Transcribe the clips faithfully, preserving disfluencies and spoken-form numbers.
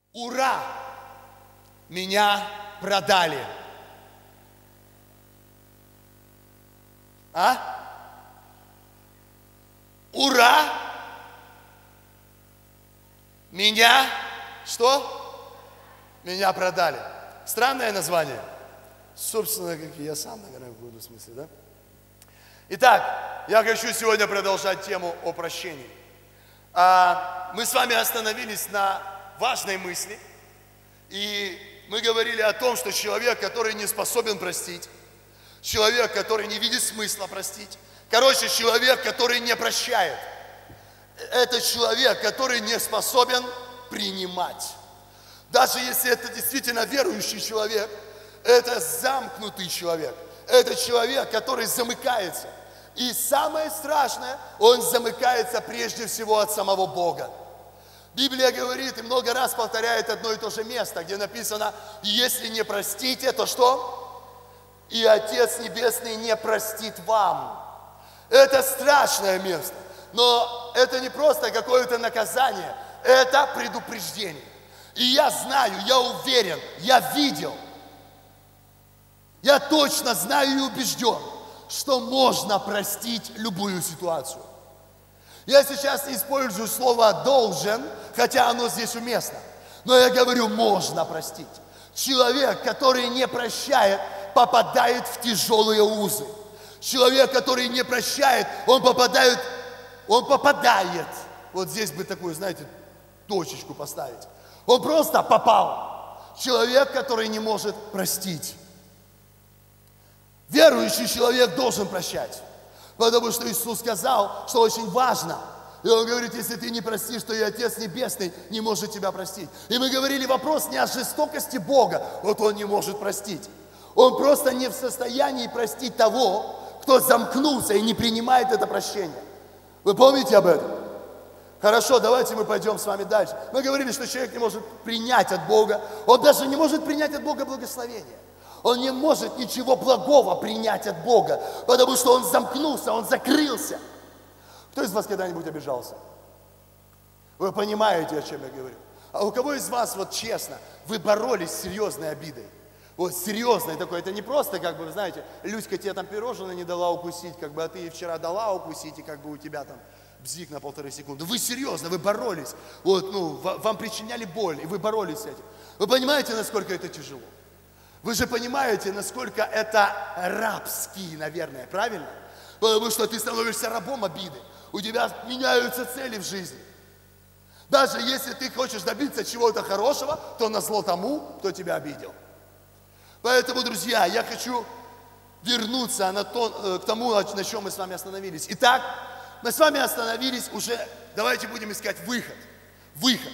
Ура! Меня продали. А? Ура! Меня что? Меня продали. Странное название. Собственно, как и я сам, наверное, в каком-то смысле, да? Итак, я хочу сегодня продолжать тему о прощении. А, мы с вами остановились на важной мысли. И мы говорили о том, что человек, который не способен простить, человек, который не видит смысла простить, короче, человек, который не прощает, это человек, который не способен принимать. Даже если это действительно верующий человек, это замкнутый человек, это человек, который замыкается. И самое страшное, он замыкается прежде всего от самого Бога. Библия говорит и много раз повторяет одно и то же место, где написано: если не простите, то что? И Отец Небесный не простит вам. Это страшное место. Но это не просто какое-то наказание, это предупреждение. И я знаю, я уверен, я видел, я точно знаю и убежден, что можно простить любую ситуацию. Я сейчас использую слово «должен», хотя оно здесь уместно. Но я говорю, можно простить. Человек, который не прощает, попадает в тяжелые узы. Человек, который не прощает, он попадает, он попадает. Вот здесь бы такую, знаете, точечку поставить. Он просто попал. Человек, который не может простить. Верующий человек должен прощать. Потому что Иисус сказал, что очень важно. И Он говорит, если ты не простишь, то и Отец Небесный не может тебя простить. И мы говорили, вопрос не о жестокости Бога. Вот Он не может простить. Он просто не в состоянии простить того, кто замкнулся и не принимает это прощение. Вы помните об этом? Хорошо, давайте мы пойдем с вами дальше. Мы говорили, что человек не может принять от Бога. Он даже не может принять от Бога благословение. Он не может ничего благого принять от Бога, потому что он замкнулся, он закрылся. Кто из вас когда-нибудь обижался? Вы понимаете, о чем я говорю? А у кого из вас, вот честно, вы боролись с серьезной обидой? Вот серьезной такой, это не просто, как бы, вы знаете, Люська тебе там пирожное не дала укусить, как бы, а ты ей вчера дала укусить, и как бы у тебя там бзик на полторы секунды. Вы серьезно, вы боролись, вот, ну, вам причиняли боль, и вы боролись с этим. Вы понимаете, насколько это тяжело? Вы же понимаете, насколько это рабский, наверное, правильно? Потому что ты становишься рабом обиды. У тебя меняются цели в жизни. Даже если ты хочешь добиться чего-то хорошего, то назло тому, кто тебя обидел. Поэтому, друзья, я хочу вернуться на то, к тому, на чем мы с вами остановились. Итак, мы с вами остановились уже, давайте будем искать выход. Выход.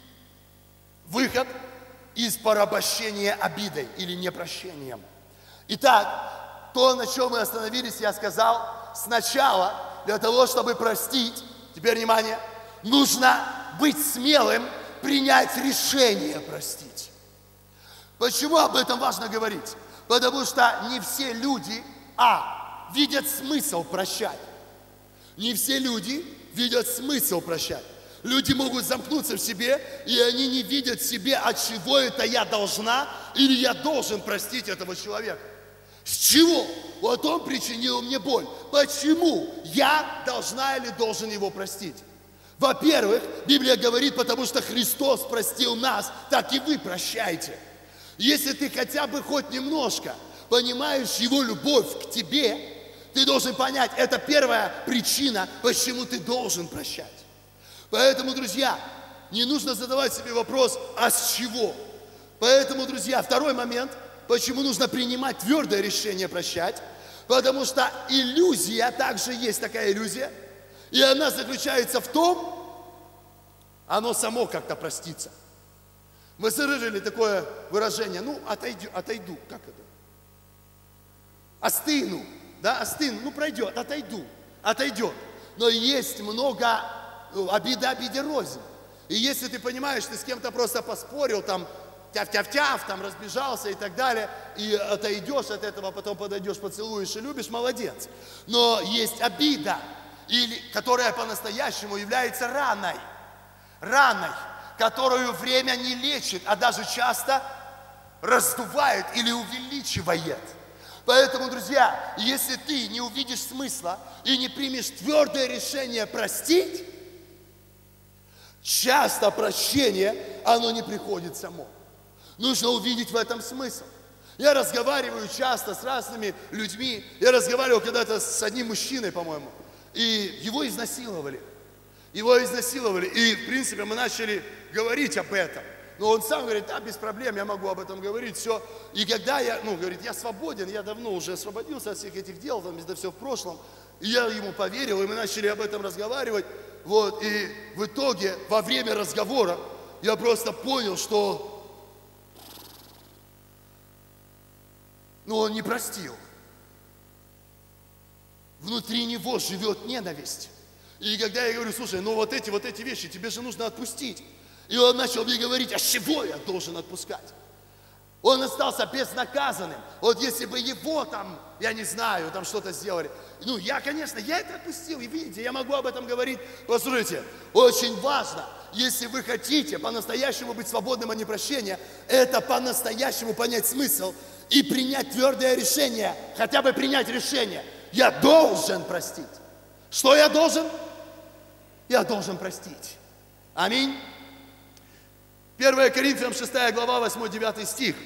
Выход из порабощения обидой или непрощением. Итак, то, на чем мы остановились, я сказал, сначала для того, чтобы простить, теперь внимание, нужно быть смелым, принять решение простить. Почему об этом важно говорить? Потому что не все люди, а, видят смысл прощать. Не все люди видят смысл прощать. Люди могут замкнуться в себе, и они не видят в себе, от чего это я должна или я должен простить этого человека. С чего? Вот он причинил мне боль. Почему я должна или должен его простить? Во-первых, Библия говорит, потому что Христос простил нас, так и вы прощайте. Если ты хотя бы хоть немножко понимаешь Его любовь к тебе, ты должен понять, это первая причина, почему ты должен прощать. Поэтому, друзья, не нужно задавать себе вопрос, а с чего? Поэтому, друзья, второй момент, почему нужно принимать твердое решение прощать, потому что иллюзия, также есть такая иллюзия, и она заключается в том, оно само как-то простится. Мы слышали такое выражение, ну, отойду, отойду, как это? Остыну, да, остыну, ну, пройдет, отойду, отойдет. Но есть много... Обида обиде рознь. И если ты понимаешь, ты с кем-то просто поспорил, там, тяв-тяв-тяв, там, разбежался и так далее, и отойдешь от этого, потом подойдешь, поцелуешь и любишь, молодец. Но есть обида, или, которая по-настоящему является раной. Раной. которую время не лечит, а даже часто раздувает или увеличивает. Поэтому, друзья, если ты не увидишь смысла и не примешь твердое решение простить, часто прощение, оно не приходит само. Нужно увидеть в этом смысл. Я разговариваю часто с разными людьми. Я разговаривал когда-то с одним мужчиной, по-моему, и его изнасиловали. Его изнасиловали. И, в принципе, мы начали говорить об этом. Но он сам говорит, да, без проблем, я могу об этом говорить, все. И когда я, ну, говорит, я свободен, я давно уже освободился от всех этих дел, там, это все в прошлом. И я ему поверил, и мы начали об этом разговаривать. Вот, и в итоге, во время разговора, я просто понял, что ну, он не простил. Внутри него живет ненависть. И когда я говорю, слушай, ну вот эти, вот эти вещи тебе же нужно отпустить. И он начал мне говорить, а с чего я должен отпускать? Он остался безнаказанным. Вот если бы его там, я не знаю, там что-то сделали. Ну, я, конечно, я это отпустил. И видите, я могу об этом говорить. Послушайте, очень важно, если вы хотите по-настоящему быть свободным от непрощения, это по-настоящему понять смысл и принять твердое решение, хотя бы принять решение. Я должен простить. Что я должен? Я должен простить. Аминь. первое Коринфянам шестая глава, восьмой-девятый стих.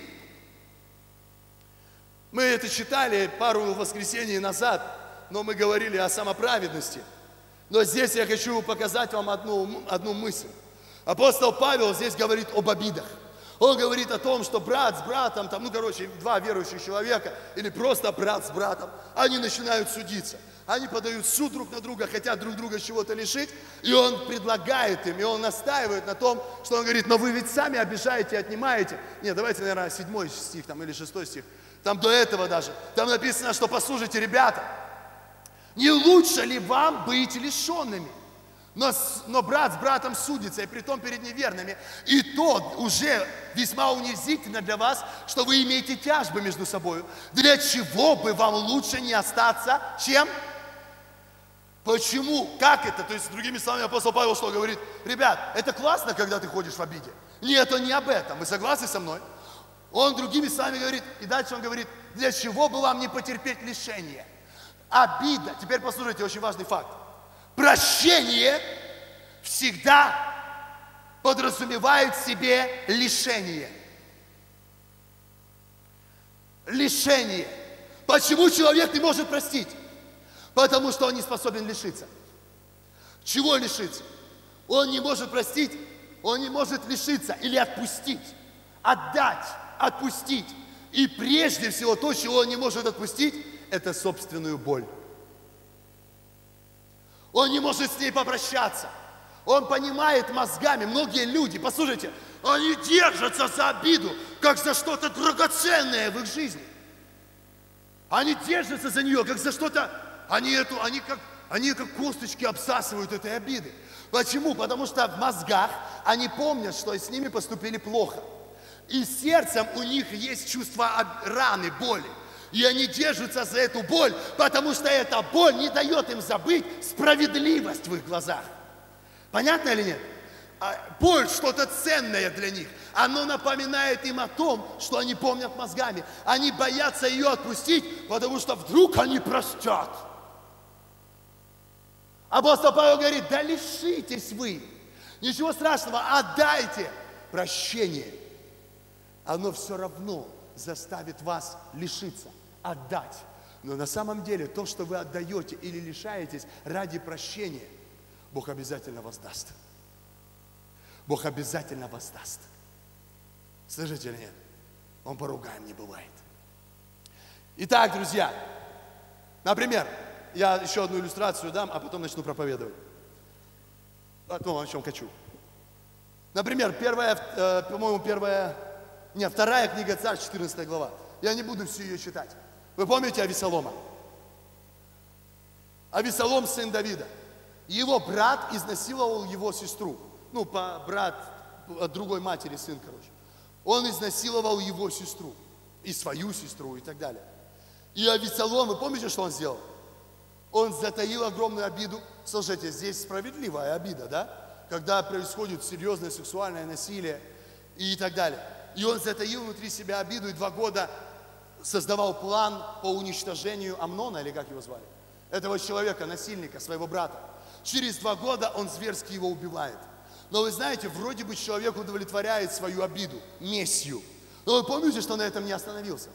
Мы это читали пару воскресений назад, но мы говорили о самоправедности. Но здесь я хочу показать вам одну, одну мысль. Апостол Павел здесь говорит об обидах. Он говорит о том, что брат с братом, там, ну, короче, два верующих человека, или просто брат с братом, они начинают судиться. Они подают суд друг на друга, хотят друг друга чего-то лишить, и он предлагает им, и он настаивает на том, что он говорит, но вы ведь сами обижаете, отнимаете. Нет, давайте, наверное, седьмой стих там, или шестой стих, там до этого даже. Там написано, что послушайте, ребята, не лучше ли вам быть лишенными? Но, но брат с братом судится, и притом перед неверными. И то уже весьма унизительно для вас, что вы имеете тяжбы между собой. Для чего бы вам лучше не остаться? Чем? Почему? Как это? То есть, другими словами, апостол Павел что говорит? Ребят, это классно, когда ты ходишь в обиде. Нет, он не об этом. Вы согласны со мной? Он другими словами говорит, и дальше он говорит, для чего бы вам не потерпеть лишение? Обида. Теперь послушайте, очень важный факт. Прощение всегда подразумевает в себе лишение. Лишение. Почему человек не может простить? Потому что он не способен лишиться. Чего лишиться? Он не может простить, он не может лишиться или отпустить, отдать, отпустить. И прежде всего то, чего он не может отпустить, это собственную боль. Он не может с ней попрощаться. Он понимает мозгами, многие люди, послушайте, они держатся за обиду, как за что-то драгоценное в их жизни. Они держатся за нее, как за что-то, они, эту, они, как, они как косточки обсасывают этой обиды. Почему? Потому что в мозгах они помнят, что с ними поступили плохо. И сердцем у них есть чувство раны, боли. И они держатся за эту боль, потому что эта боль не дает им забыть справедливость в их глазах. Понятно или нет? Боль что-то ценное для них. Оно напоминает им о том, что они помнят мозгами. Они боятся ее отпустить, потому что вдруг они простят. Апостол Павел говорит, да лишитесь вы. Ничего страшного, отдайте прощение. Оно все равно заставит вас лишиться, отдать. Но на самом деле то, что вы отдаете или лишаетесь ради прощения, Бог обязательно воздаст. Бог обязательно воздаст. Слышите или нет? Он поругаем не бывает. Итак, друзья, например, я еще одну иллюстрацию дам, а потом начну проповедовать. О том, о чем хочу. Например, первая, э, по-моему, первая... Нет, вторая книга Царств, четырнадцатая глава. Я не буду всю ее читать. Вы помните Авессалома? Авессалом, сын Давида. Его брат изнасиловал его сестру. Ну, по, брат от другой матери, сын, короче. Он изнасиловал его сестру. И свою сестру, и так далее. И Авессалом, вы помните, что он сделал? Он затаил огромную обиду. Слушайте, здесь справедливая обида, да? когда происходит серьезное сексуальное насилие и так далее. И он затаил внутри себя обиду и два года создавал план по уничтожению Амнона, или как его звали, этого человека, насильника, своего брата. Через два года он зверски его убивает. Но вы знаете, вроде бы человек удовлетворяет свою обиду, местью. Но вы помните, что на этом не остановился?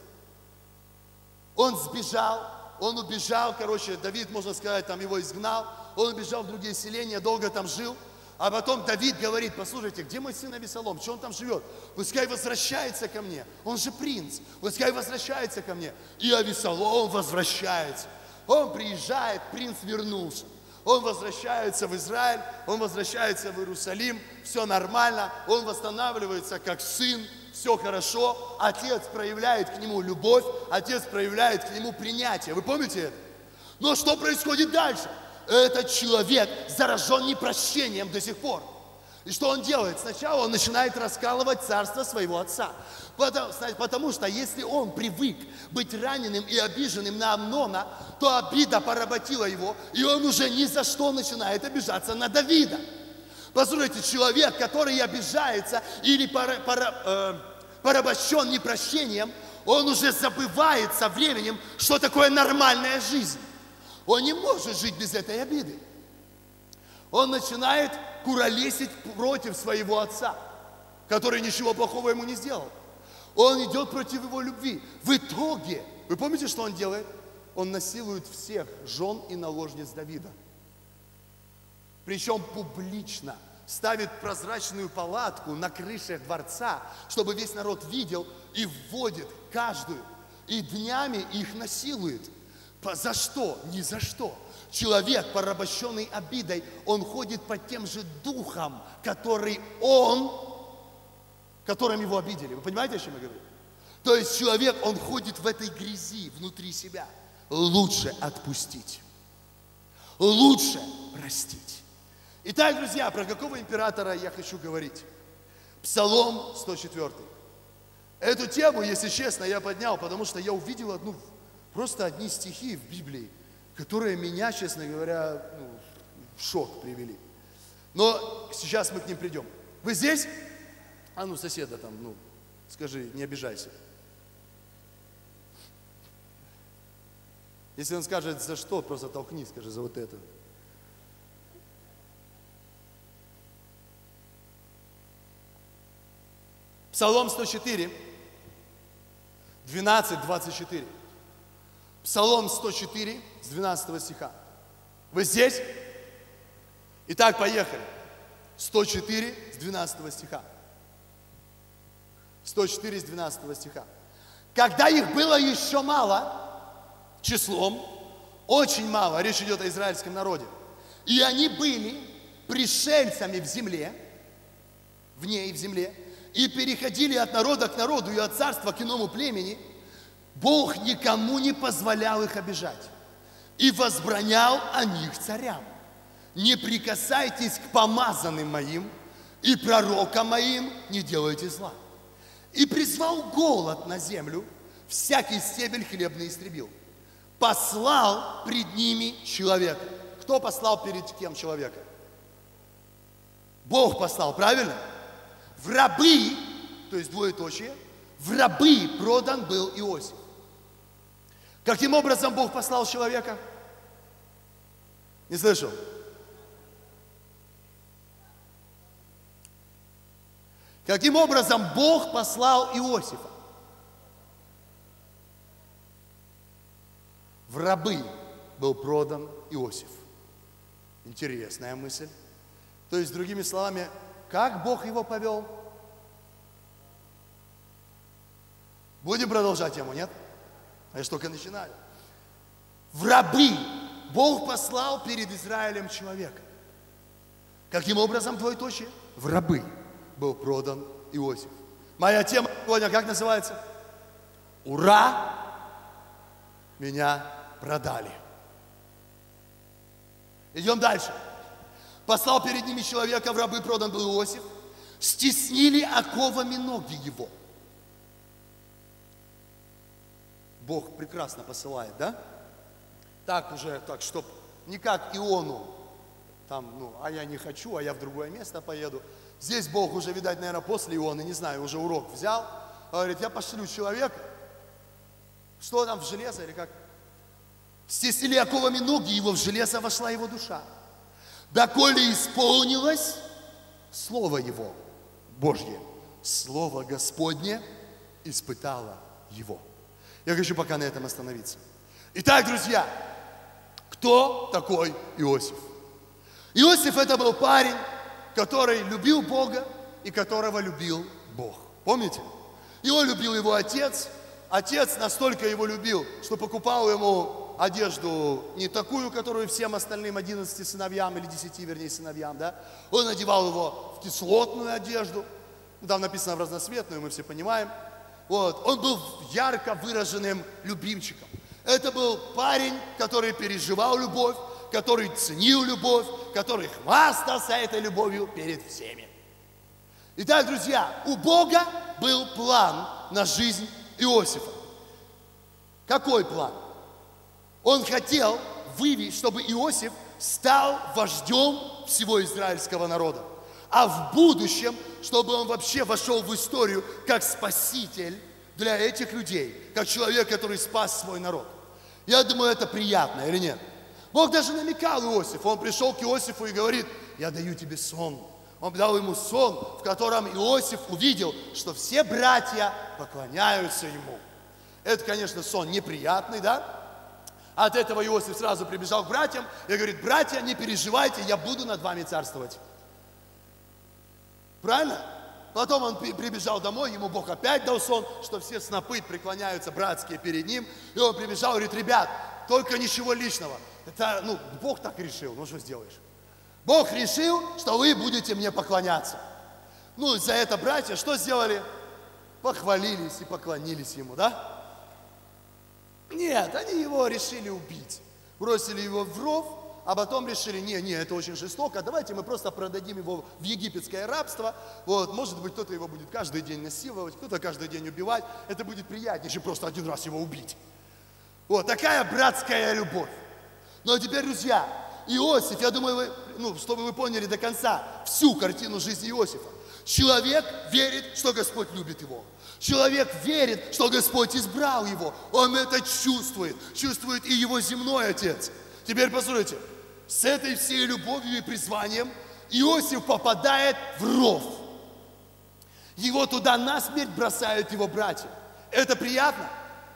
Он сбежал, он убежал, короче, Давид, можно сказать, там его изгнал. Он убежал в другие селения, долго там жил. А потом Давид говорит: послушайте, где мой сын Авесолом? Что он там живет? Пускай возвращается ко мне. Он же принц. Пускай возвращается ко мне. И Авесолом возвращается. Он приезжает, принц вернулся. Он возвращается в Израиль, он возвращается в Иерусалим. Все нормально. Он восстанавливается как сын. Все хорошо. Отец проявляет к нему любовь. Отец проявляет к нему принятие. Вы помните это? Но что происходит дальше? Этот человек заражен непрощением до сих пор. И что он делает? Сначала он начинает раскалывать царство своего отца. Потому, потому что если он привык быть раненым и обиженным на Амнона, то обида поработила его, и он уже ни за что начинает обижаться на Давида. Послушайте, человек, который обижается или пора, пора, э, порабощен непрощением, он уже забывает со временем, что такое нормальная жизнь. Он не может жить без этой обиды. Он начинает куролесить против своего отца, который ничего плохого ему не сделал. Он идет против его любви. В итоге, вы помните, что он делает? Он насилует всех жен и наложниц Давида. Причем публично. Ставит прозрачную палатку на крыше дворца, чтобы весь народ видел, и вводит каждую. И днями их насилует. За что? Ни за что. Человек, порабощенный обидой, он ходит под тем же духом, который он, которым его обидели. Вы понимаете, о чем я говорю? То есть человек, он ходит в этой грязи внутри себя. Лучше отпустить. Лучше простить. Итак, друзья, про какого императора я хочу говорить? Псалом сто четвёртый. Эту тему, если честно, я поднял, потому что я увидел одну... Просто одни стихи в Библии, которые меня, честно говоря, ну, в шок привели. Но сейчас мы к ним придем. Вы здесь? А ну, соседа там, ну, скажи, не обижайся. Если он скажет, за что, просто толкни, скажи, за вот это. Псалом сто четыре, двенадцать, двадцать четыре. Псалом сто четыре, с двенадцатого стиха. Вы здесь? Итак, поехали. сто четыре, с двенадцатого стиха. сто четыре, с двенадцатого стиха. Когда их было еще мало, числом, очень мало, речь идет о израильском народе, и они были пришельцами в земле, в ней, в земле, и переходили от народа к народу и от царства к иному племени, Бог никому не позволял их обижать и возбранял о них царям. Не прикасайтесь к помазанным моим, и пророкам моим не делайте зла. И призвал голод на землю, всякий стебель хлебный истребил. Послал пред ними человека. Кто послал перед кем человека? Бог послал, правильно? В рабы, то есть двоеточие, в рабы продан был Иосиф. Каким образом Бог послал человека? Не слышал? Каким образом Бог послал Иосифа? В рабы был продан Иосиф. Интересная мысль. То есть, другими словами, как Бог его повел? Будем продолжать тему, нет? А я же только начинаю. В рабы Бог послал перед Израилем человека. Каким образом, двоеточие? В рабы был продан Иосиф. Моя тема сегодня как называется? Ура! Меня продали. Идем дальше. Послал перед ними человека, в рабы продан был Иосиф. Стеснили оковами ноги его. Бог прекрасно посылает, да? Так уже, так, чтоб не как Иону там, ну, а я не хочу, а я в другое место поеду. Здесь Бог уже, видать, наверное, после Ионы, не знаю, уже урок взял. Говорит, я пошлю человека. Что там, в железо или как? Стесили оковами ноги его, в железо вошла его душа. Доколе исполнилось Слово Его, Божье, Слово Господне испытало его. Я хочу пока на этом остановиться. Итак, друзья, кто такой Иосиф? Иосиф это был парень, который любил Бога и которого любил Бог. Помните? Его любил его отец. Отец настолько его любил, что покупал ему одежду не такую, которую всем остальным одиннадцати сыновьям, или десяти, вернее, сыновьям, да? Он одевал его в кислотную одежду, там написано в разноцветную, мы все понимаем. Вот. Он был ярко выраженным любимчиком. Это был парень, который переживал любовь, который ценил любовь, который хвастался этой любовью перед всеми. Итак, друзья, у Бога был план на жизнь Иосифа. Какой план? Он хотел вывести, чтобы Иосиф стал вождем всего израильского народа. А в будущем, чтобы он вообще вошел в историю как спаситель для этих людей, как человек, который спас свой народ. Я думаю, это приятно или нет? Бог даже намекал Иосифу. Он пришел к Иосифу и говорит, я даю тебе сон. Он дал ему сон, в котором Иосиф увидел, что все братья поклоняются ему. Это, конечно, сон неприятный, да? От этого Иосиф сразу прибежал к братьям и говорит, братья, не переживайте, я буду над вами царствовать. Правильно? Потом он прибежал домой, ему Бог опять дал сон, что все снопы преклоняются братские перед ним. И он прибежал и говорит, ребят, только ничего личного. Это, ну, Бог так решил, ну что сделаешь? Бог решил, что вы будете мне поклоняться. Ну, за это братья что сделали? Похвалились и поклонились ему, да? Нет, они его решили убить. Бросили его в ров, а потом решили, не, не, это очень жестоко, давайте мы просто продадим его в египетское рабство. Вот, может быть, кто-то его будет каждый день насиловать, кто-то каждый день убивать. Это будет приятнее, чем просто один раз его убить. Вот, такая братская любовь. Но теперь, друзья, Иосиф, я думаю, вы, ну, чтобы вы поняли до конца всю картину жизни Иосифа. Человек верит, что Господь любит его. Человек верит, что Господь избрал его. Он это чувствует. Чувствует и его земной отец. Теперь послушайте, с этой всей любовью и призванием Иосиф попадает в ров. Его туда насмерть бросают его братья. Это приятно?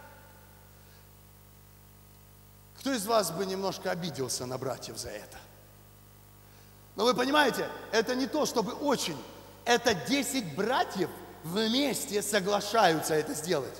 Кто из вас бы немножко обиделся на братьев за это? Но вы понимаете, это не то, чтобы очень. Это десять братьев вместе соглашаются это сделать.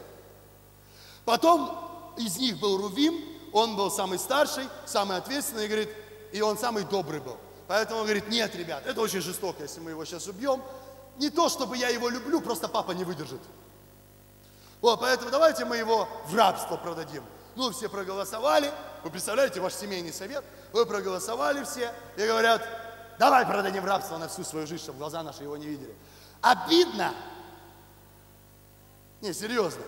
Потом из них был Рувим, он был самый старший, самый ответственный, и говорит, и он самый добрый был. Поэтому он говорит, нет, ребят, это очень жестоко, если мы его сейчас убьем. Не то, чтобы я его люблю, просто папа не выдержит. Вот, поэтому давайте мы его в рабство продадим. Ну, все проголосовали, вы представляете, ваш семейный совет, вы проголосовали все, и говорят, давай продадим в рабство на всю свою жизнь, чтобы глаза наши его не видели. Обидно? Не, серьезно.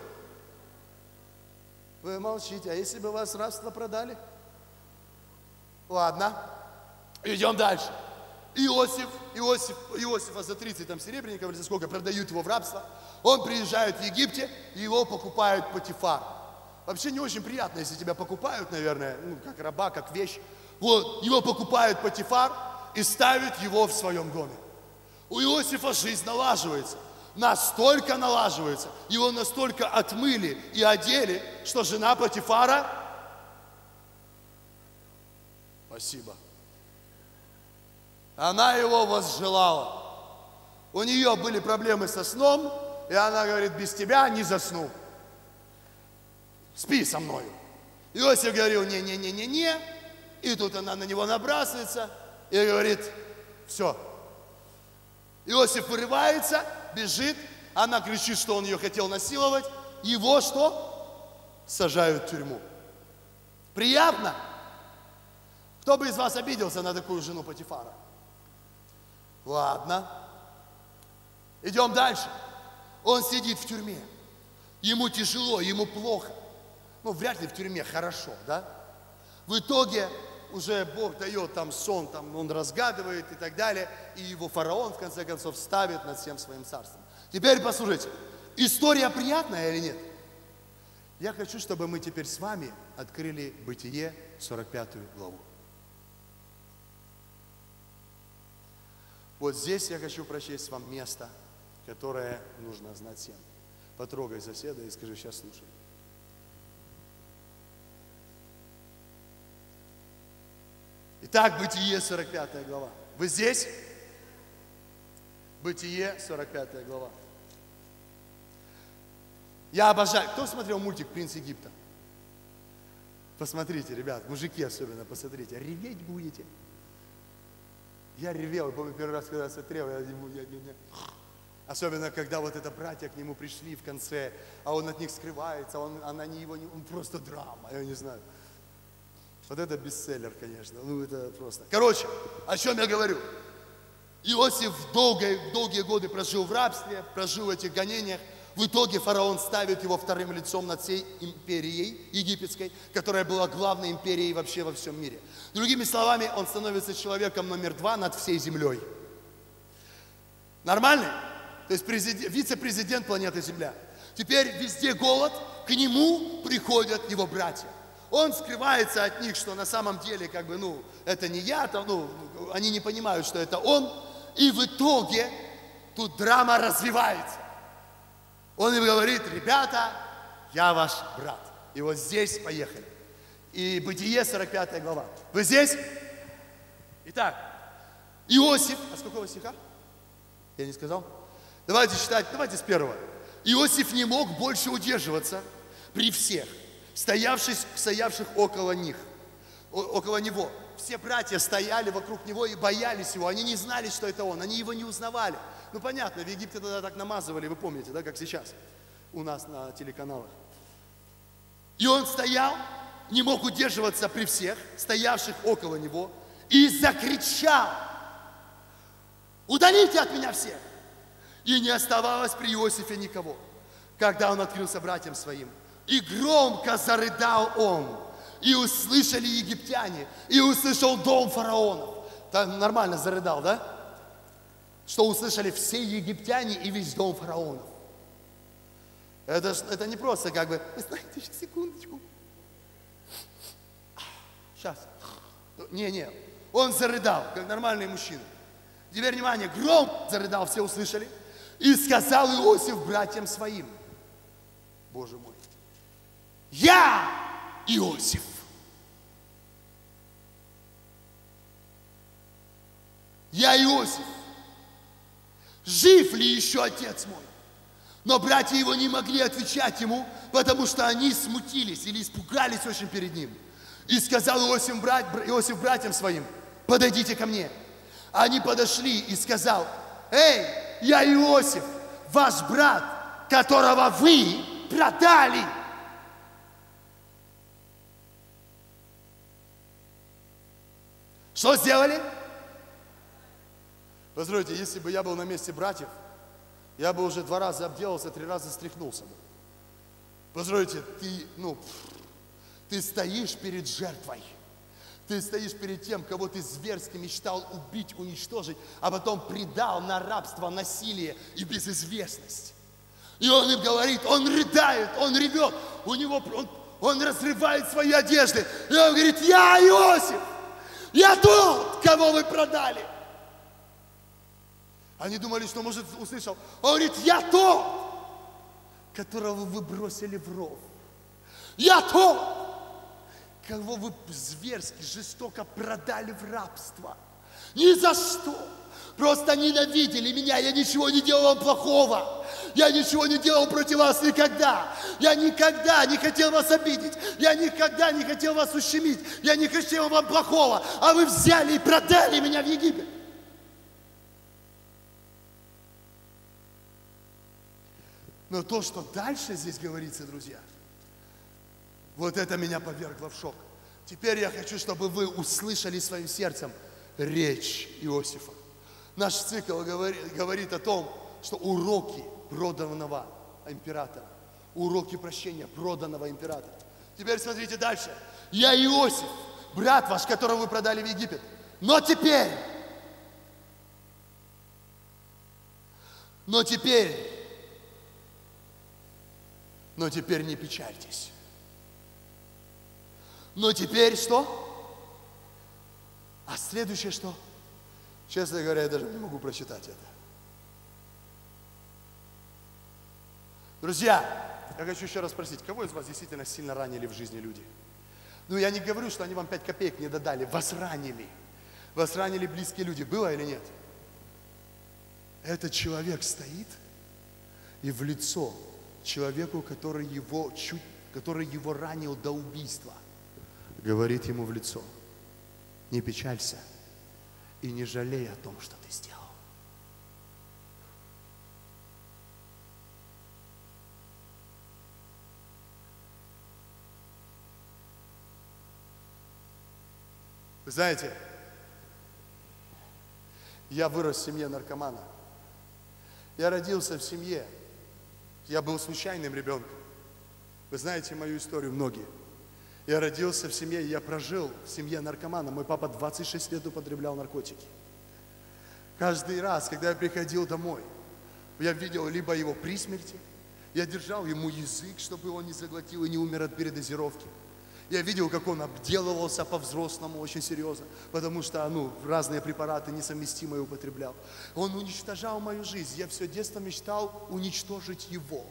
Вы молчите, а если бы вас в рабство продали? Ладно, идем дальше. Иосиф, Иосиф, Иосифа за тридцать там серебряников, или за сколько, продают его в рабство. Он приезжает в Египте, и его покупают Потифар. Вообще не очень приятно, если тебя покупают, наверное, ну, как раба, как вещь. Вот, его покупают Потифар и ставят его в своем доме. У Иосифа жизнь налаживается. Настолько налаживается, его настолько отмыли и одели, что жена Потифара, спасибо, она его возжелала. У нее были проблемы со сном, и она говорит, без тебя не засну. Спи со мною. Иосиф говорил, не-не-не-не-не, и тут она на него набрасывается и говорит, все. Иосиф вырывается, бежит, она кричит, что он ее хотел насиловать. Его что? Сажают в тюрьму. Приятно? Кто бы из вас обиделся на такую жену Потифара? Ладно. Идем дальше. Он сидит в тюрьме. Ему тяжело, ему плохо. Ну, вряд ли в тюрьме хорошо, да? В итоге уже Бог дает там сон, там он разгадывает и так далее, и его фараон в конце концов ставит над всем своим царством. Теперь послушайте, история приятная или нет? Я хочу, чтобы мы теперь с вами открыли Бытие, сорок пятую главу. Вот здесь я хочу прочесть вам место, которое нужно знать всем. Потрогай соседа и скажи: сейчас слушай. Итак, Бытие, сорок пятая глава. Вы здесь? Бытие, сорок пятая глава. Я обожаю. Кто смотрел мультик «Принц Египта»? Посмотрите, ребят, мужики особенно, посмотрите. Реветь будете. Я ревел, я помню, первый раз, когда смотрел, я, я, я, я, особенно, когда вот это братья к нему пришли в конце, а он от них скрывается, он, она не его, не, он просто драма, я не знаю. Вот это бестселлер, конечно, ну это просто. Короче, о чем я говорю? Иосиф долгие, долгие годы прожил в рабстве, прожил в этих гонениях. В итоге фараон ставит его вторым лицом над всей империей египетской, которая была главной империей вообще во всем мире. Другими словами, он становится человеком номер два над всей землей. Нормально? То есть вице-президент планеты Земля. Теперь везде голод, к нему приходят его братья. Он скрывается от них, что на самом деле, как бы, ну, это не я, там, ну, они не понимают, что это он. И в итоге тут драма развивается. Он им говорит: ребята, я ваш брат. И вот здесь поехали. И Бытие, сорок пятая глава. Вы здесь? Итак, Иосиф, а с какого стиха? Я не сказал? Давайте читать, давайте с первого. Иосиф не мог больше удерживаться при всех, стоявших, стоявших около них, около него. Все братья стояли вокруг него и боялись его. Они не знали, что это он. Они его не узнавали. Ну, понятно, в Египте тогда так намазывали, вы помните, да, как сейчас у нас на телеканалах. И он стоял, не мог удерживаться при всех, стоявших около него, и закричал: удалите от меня всех! И не оставалось при Иосифе никого, когда он открылся братьям своим. И громко зарыдал он, и услышали египтяне, и услышал дом фараонов. Там нормально зарыдал, да? Что услышали все египтяне и весь дом фараонов. Это, это не просто как бы, вы знаете, сейчас, секундочку. Сейчас. Не-не, он зарыдал, как нормальный мужчина. Теперь, внимание, громко зарыдал, все услышали. И сказал Иосиф братьям своим: Боже мой, я Иосиф. Я Иосиф. Жив ли еще отец мой? Но братья его не могли отвечать ему, потому что они смутились или испугались очень перед ним. И сказал Иосиф, брат, Иосиф братьям своим: подойдите ко мне. Они подошли и сказал: эй, я Иосиф, ваш брат, которого вы продали. Что сделали? Посмотрите, если бы я был на месте братьев, я бы уже два раза обделался, три раза стряхнулся бы. Посмотрите, ты, ну, ты стоишь перед жертвой. Ты стоишь перед тем, кого ты зверски мечтал убить, уничтожить, а потом предал на рабство, насилие и безызвестность. И он им говорит, он рыдает, он ревет, у него, он, он разрывает свои одежды. И он говорит: я Иосиф, я тот, кого вы продали. Они думали, что, может, услышал. Он говорит: я тот, которого вы бросили в ров. Я тот, кого вы зверски, жестоко продали в рабство. Ни за что. Просто ненавидели меня. Я ничего не делал вам плохого. Я ничего не делал против вас никогда. Я никогда не хотел вас обидеть. Я никогда не хотел вас ущемить. Я не хотел вам плохого. А вы взяли и продали меня в Египет. Но то, что дальше здесь говорится, друзья, вот это меня повергло в шок. Теперь я хочу, чтобы вы услышали своим сердцем речь Иосифа. Наш цикл говорит, говорит о том, что уроки проданного императора, уроки прощения проданного императора. Теперь смотрите дальше. Я Иосиф, брат ваш, которого вы продали в Египет. Но теперь, но теперь, но теперь не печальтесь. Но теперь что? А следующее что? Честно говоря, я даже не могу прочитать это. Друзья, я хочу еще раз спросить, кого из вас действительно сильно ранили в жизни люди? Ну, я не говорю, что они вам пять копеек не додали, вас ранили. Вас ранили близкие люди. Было или нет? Этот человек стоит и в лицо человеку, который его, чуть, который его ранил до убийства, говорит ему в лицо: не печалься и не жалей о том, что ты сделал. Вы знаете, я вырос в семье наркомана. Я родился в семье, я был случайным ребенком. Вы знаете мою историю, многие. Я родился в семье, я прожил в семье наркомана. Мой папа двадцать шесть лет употреблял наркотики. Каждый раз, когда я приходил домой, я видел либо его при смерти, я держал ему язык, чтобы он не заглотил и не умер от передозировки. Я видел, как он обделывался по-взрослому очень серьезно, потому что, ну, разные препараты несовместимые употреблял. Он уничтожал мою жизнь. Я все детство мечтал уничтожить его.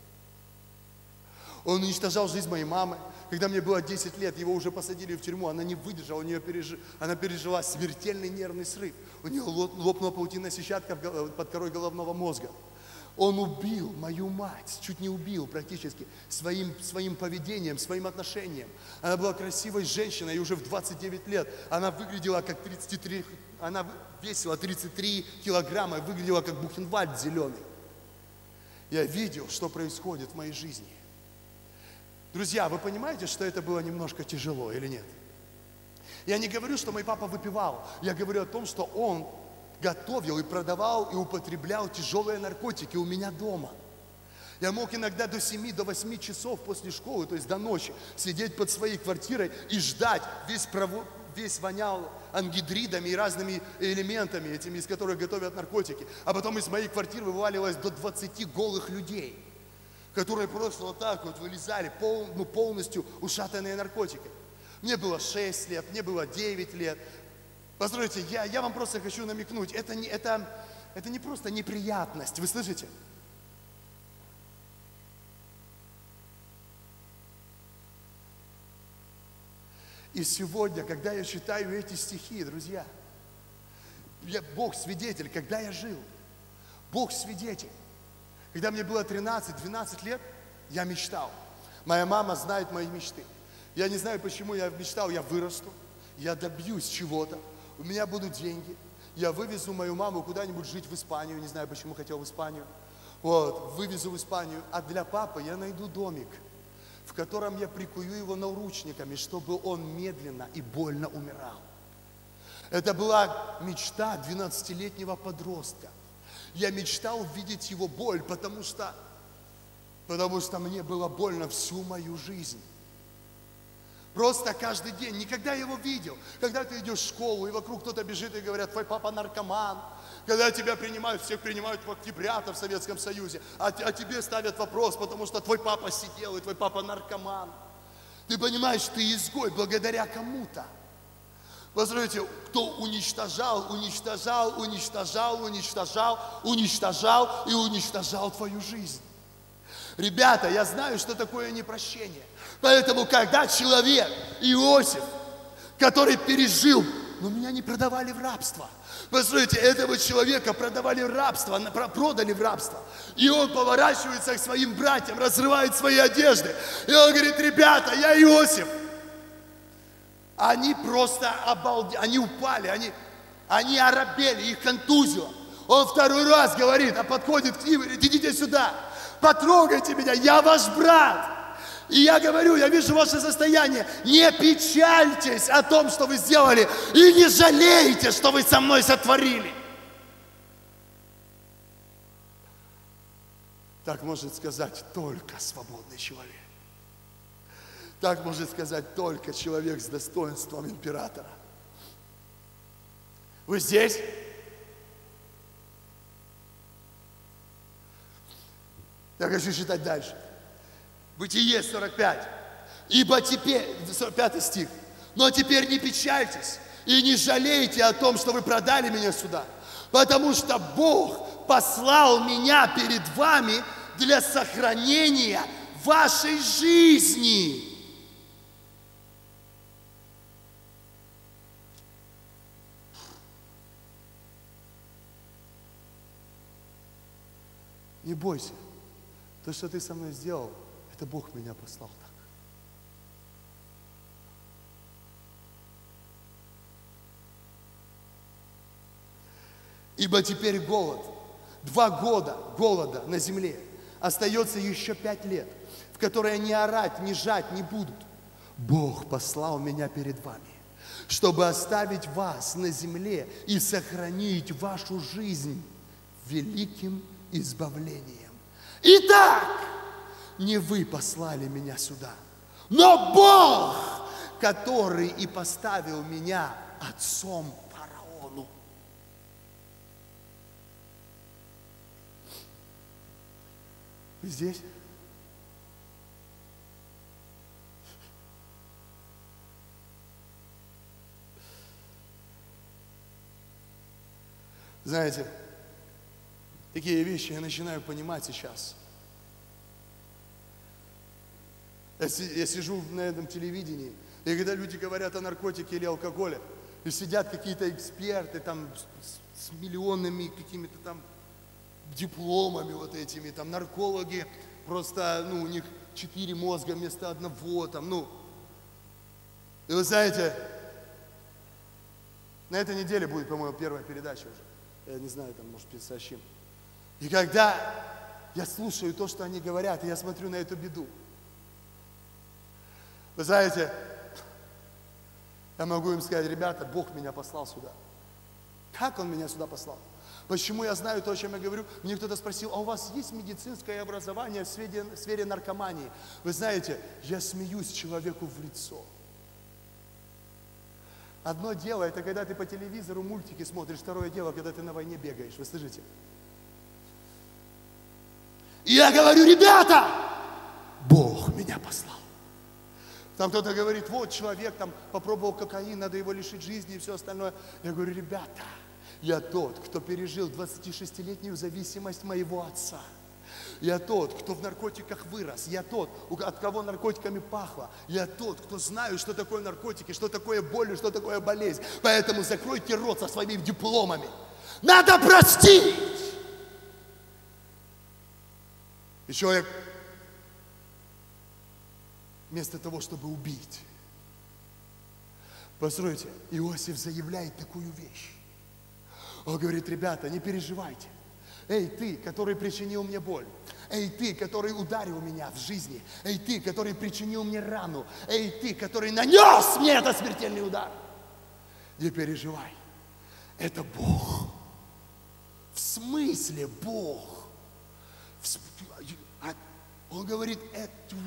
Он уничтожал жизнь моей мамы. Когда мне было десять лет, его уже посадили в тюрьму, она не выдержала, у нее пережи... она пережила смертельный нервный срыв. У нее лопнула паутинная сетчатка под корой головного мозга. Он убил мою мать, чуть не убил практически, своим, своим поведением, своим отношением. Она была красивой женщиной, и уже в двадцать девять лет она выглядела как тридцать три, она весила тридцать три килограмма, и выглядела как Бухенвальд зеленый. Я видел, что происходит в моей жизни. Друзья, вы понимаете, что это было немножко тяжело или нет? Я не говорю, что мой папа выпивал, я говорю о том, что он готовил и продавал и употреблял тяжелые наркотики у меня дома. Я мог иногда до семи, до восьми часов после школы, то есть до ночи, сидеть под своей квартирой и ждать. Весь, прово... Весь вонял ангидридами и разными элементами, этими, из которых готовят наркотики. А потом из моей квартиры вываливалось до двадцати голых людей, которые просто вот так вот вылезали, пол... ну, полностью ушатанные наркотиками. Мне было шесть лет, мне было девять лет. Послушайте, я, я вам просто хочу намекнуть, это не, это, это не просто неприятность, вы слышите? И сегодня, когда я читаю эти стихи, друзья, я, Бог свидетель, когда я жил, Бог свидетель. Когда мне было тринадцать-двенадцать лет, я мечтал. Моя мама знает мои мечты. Я не знаю, почему я мечтал, я вырасту, я добьюсь чего-то. У меня будут деньги, я вывезу мою маму куда-нибудь жить в Испанию, не знаю, почему хотел в Испанию. Вот, вывезу в Испанию, а для папы я найду домик, в котором я прикую его наручниками, чтобы он медленно и больно умирал. Это была мечта двенадцатилетнего подростка. Я мечтал видеть его боль, потому что, потому что мне было больно всю мою жизнь. Просто каждый день, никогда его видел. Когда ты идешь в школу, и вокруг кто-то бежит и говорят: твой папа наркоман. Когда тебя принимают, всех принимают в октябрята в Советском Союзе, а, а тебе ставят вопрос, потому что твой папа сидел, и твой папа наркоман. Ты понимаешь, ты изгой благодаря кому-то. Посмотрите, кто уничтожал, уничтожал, уничтожал, уничтожал, уничтожал и уничтожал твою жизнь. Ребята, я знаю, что такое непрощение. Поэтому, когда человек, Иосиф, который пережил, но меня не продавали в рабство. Послушайте, этого человека продавали в рабство, продали в рабство. И он поворачивается к своим братьям, разрывает свои одежды. И он говорит: ребята, я Иосиф. Они просто обалдели, они упали, они, они оробели, их контузило. Он второй раз говорит, а подходит к ним и говорит: идите сюда, потрогайте меня, я ваш брат. И я говорю, я вижу ваше состояние, не печальтесь о том, что вы сделали, и не жалейте, что вы со мной сотворили. Так может сказать только свободный человек. Так может сказать только человек с достоинством императора. Вы здесь? Я хочу читать дальше. Бытие сорок пять. Ибо теперь, сорок пятый стих. Но теперь не печальтесь и не жалейте о том, что вы продали меня сюда, потому что Бог послал меня перед вами для сохранения вашей жизни. Не бойся. То, что ты со мной сделал, это Бог меня послал так. Ибо теперь голод, два года голода на земле, остается еще пять лет, в которые ни орать, ни жать не будут. Бог послал меня перед вами, чтобы оставить вас на земле и сохранить вашу жизнь великим избавлением. Итак, не вы послали меня сюда, но Бог, который и поставил меня отцом фараону. Вы здесь? Знаете, такие вещи я начинаю понимать сейчас. Я, я сижу на этом телевидении, и когда люди говорят о наркотике или алкоголе, и сидят какие-то эксперты там с, с миллионными какими-то там дипломами вот этими, там наркологи, просто, ну, у них четыре мозга вместо одного, там, ну. И вы знаете, на этой неделе будет, по-моему, первая передача уже. Я не знаю, там, может, сообщим. И когда я слушаю то, что они говорят, и я смотрю на эту беду, вы знаете, я могу им сказать: ребята, Бог меня послал сюда. Как Он меня сюда послал? Почему я знаю то, о чем я говорю? Мне кто-то спросил: а у вас есть медицинское образование в сфере, в сфере наркомании? Вы знаете, я смеюсь человеку в лицо. Одно дело, это когда ты по телевизору мультики смотришь, второе дело, когда ты на войне бегаешь. Вы слышите? И я говорю: ребята, Бог меня послал. Там кто-то говорит: вот человек там попробовал кокаин, надо его лишить жизни и все остальное. Я говорю: ребята, я тот, кто пережил двадцатишестилетнюю зависимость моего отца. Я тот, кто в наркотиках вырос. Я тот, от кого наркотиками пахло. Я тот, кто знает, что такое наркотики, что такое боль, что такое болезнь. Поэтому закройте рот со своими дипломами. Надо простить! И человек, вместо того, чтобы убить. Послушайте, Иосиф заявляет такую вещь. Он говорит: ребята, не переживайте. Эй, ты, который причинил мне боль. Эй, ты, который ударил меня в жизни. Эй, ты, который причинил мне рану. Эй, ты, который нанес мне этот смертельный удар. Не переживай. Это Бог. В смысле Бог? Он говорит: это...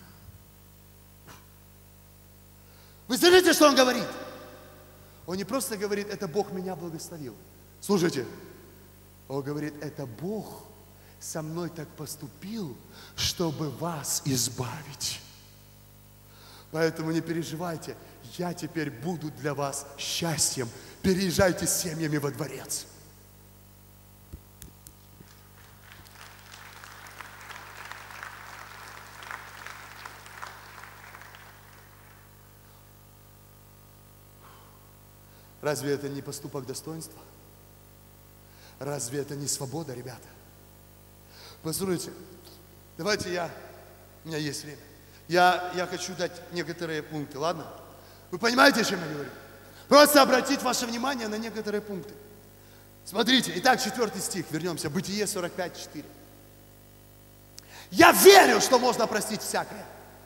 Вы слышите, что он говорит? Он не просто говорит: это Бог меня благословил. Слушайте, он говорит: это Бог со мной так поступил, чтобы вас избавить. Поэтому не переживайте, я теперь буду для вас счастьем. Переезжайте с семьями во дворец. Разве это не поступок достоинства? Разве это не свобода, ребята? Послушайте, давайте я, у меня есть время, я, я хочу дать некоторые пункты, ладно? Вы понимаете, о чем я говорю? Просто обратить ваше внимание на некоторые пункты. Смотрите, итак, четвертый стих, вернемся, Бытие сорок пять, четыре. Я верю, что можно простить всякое.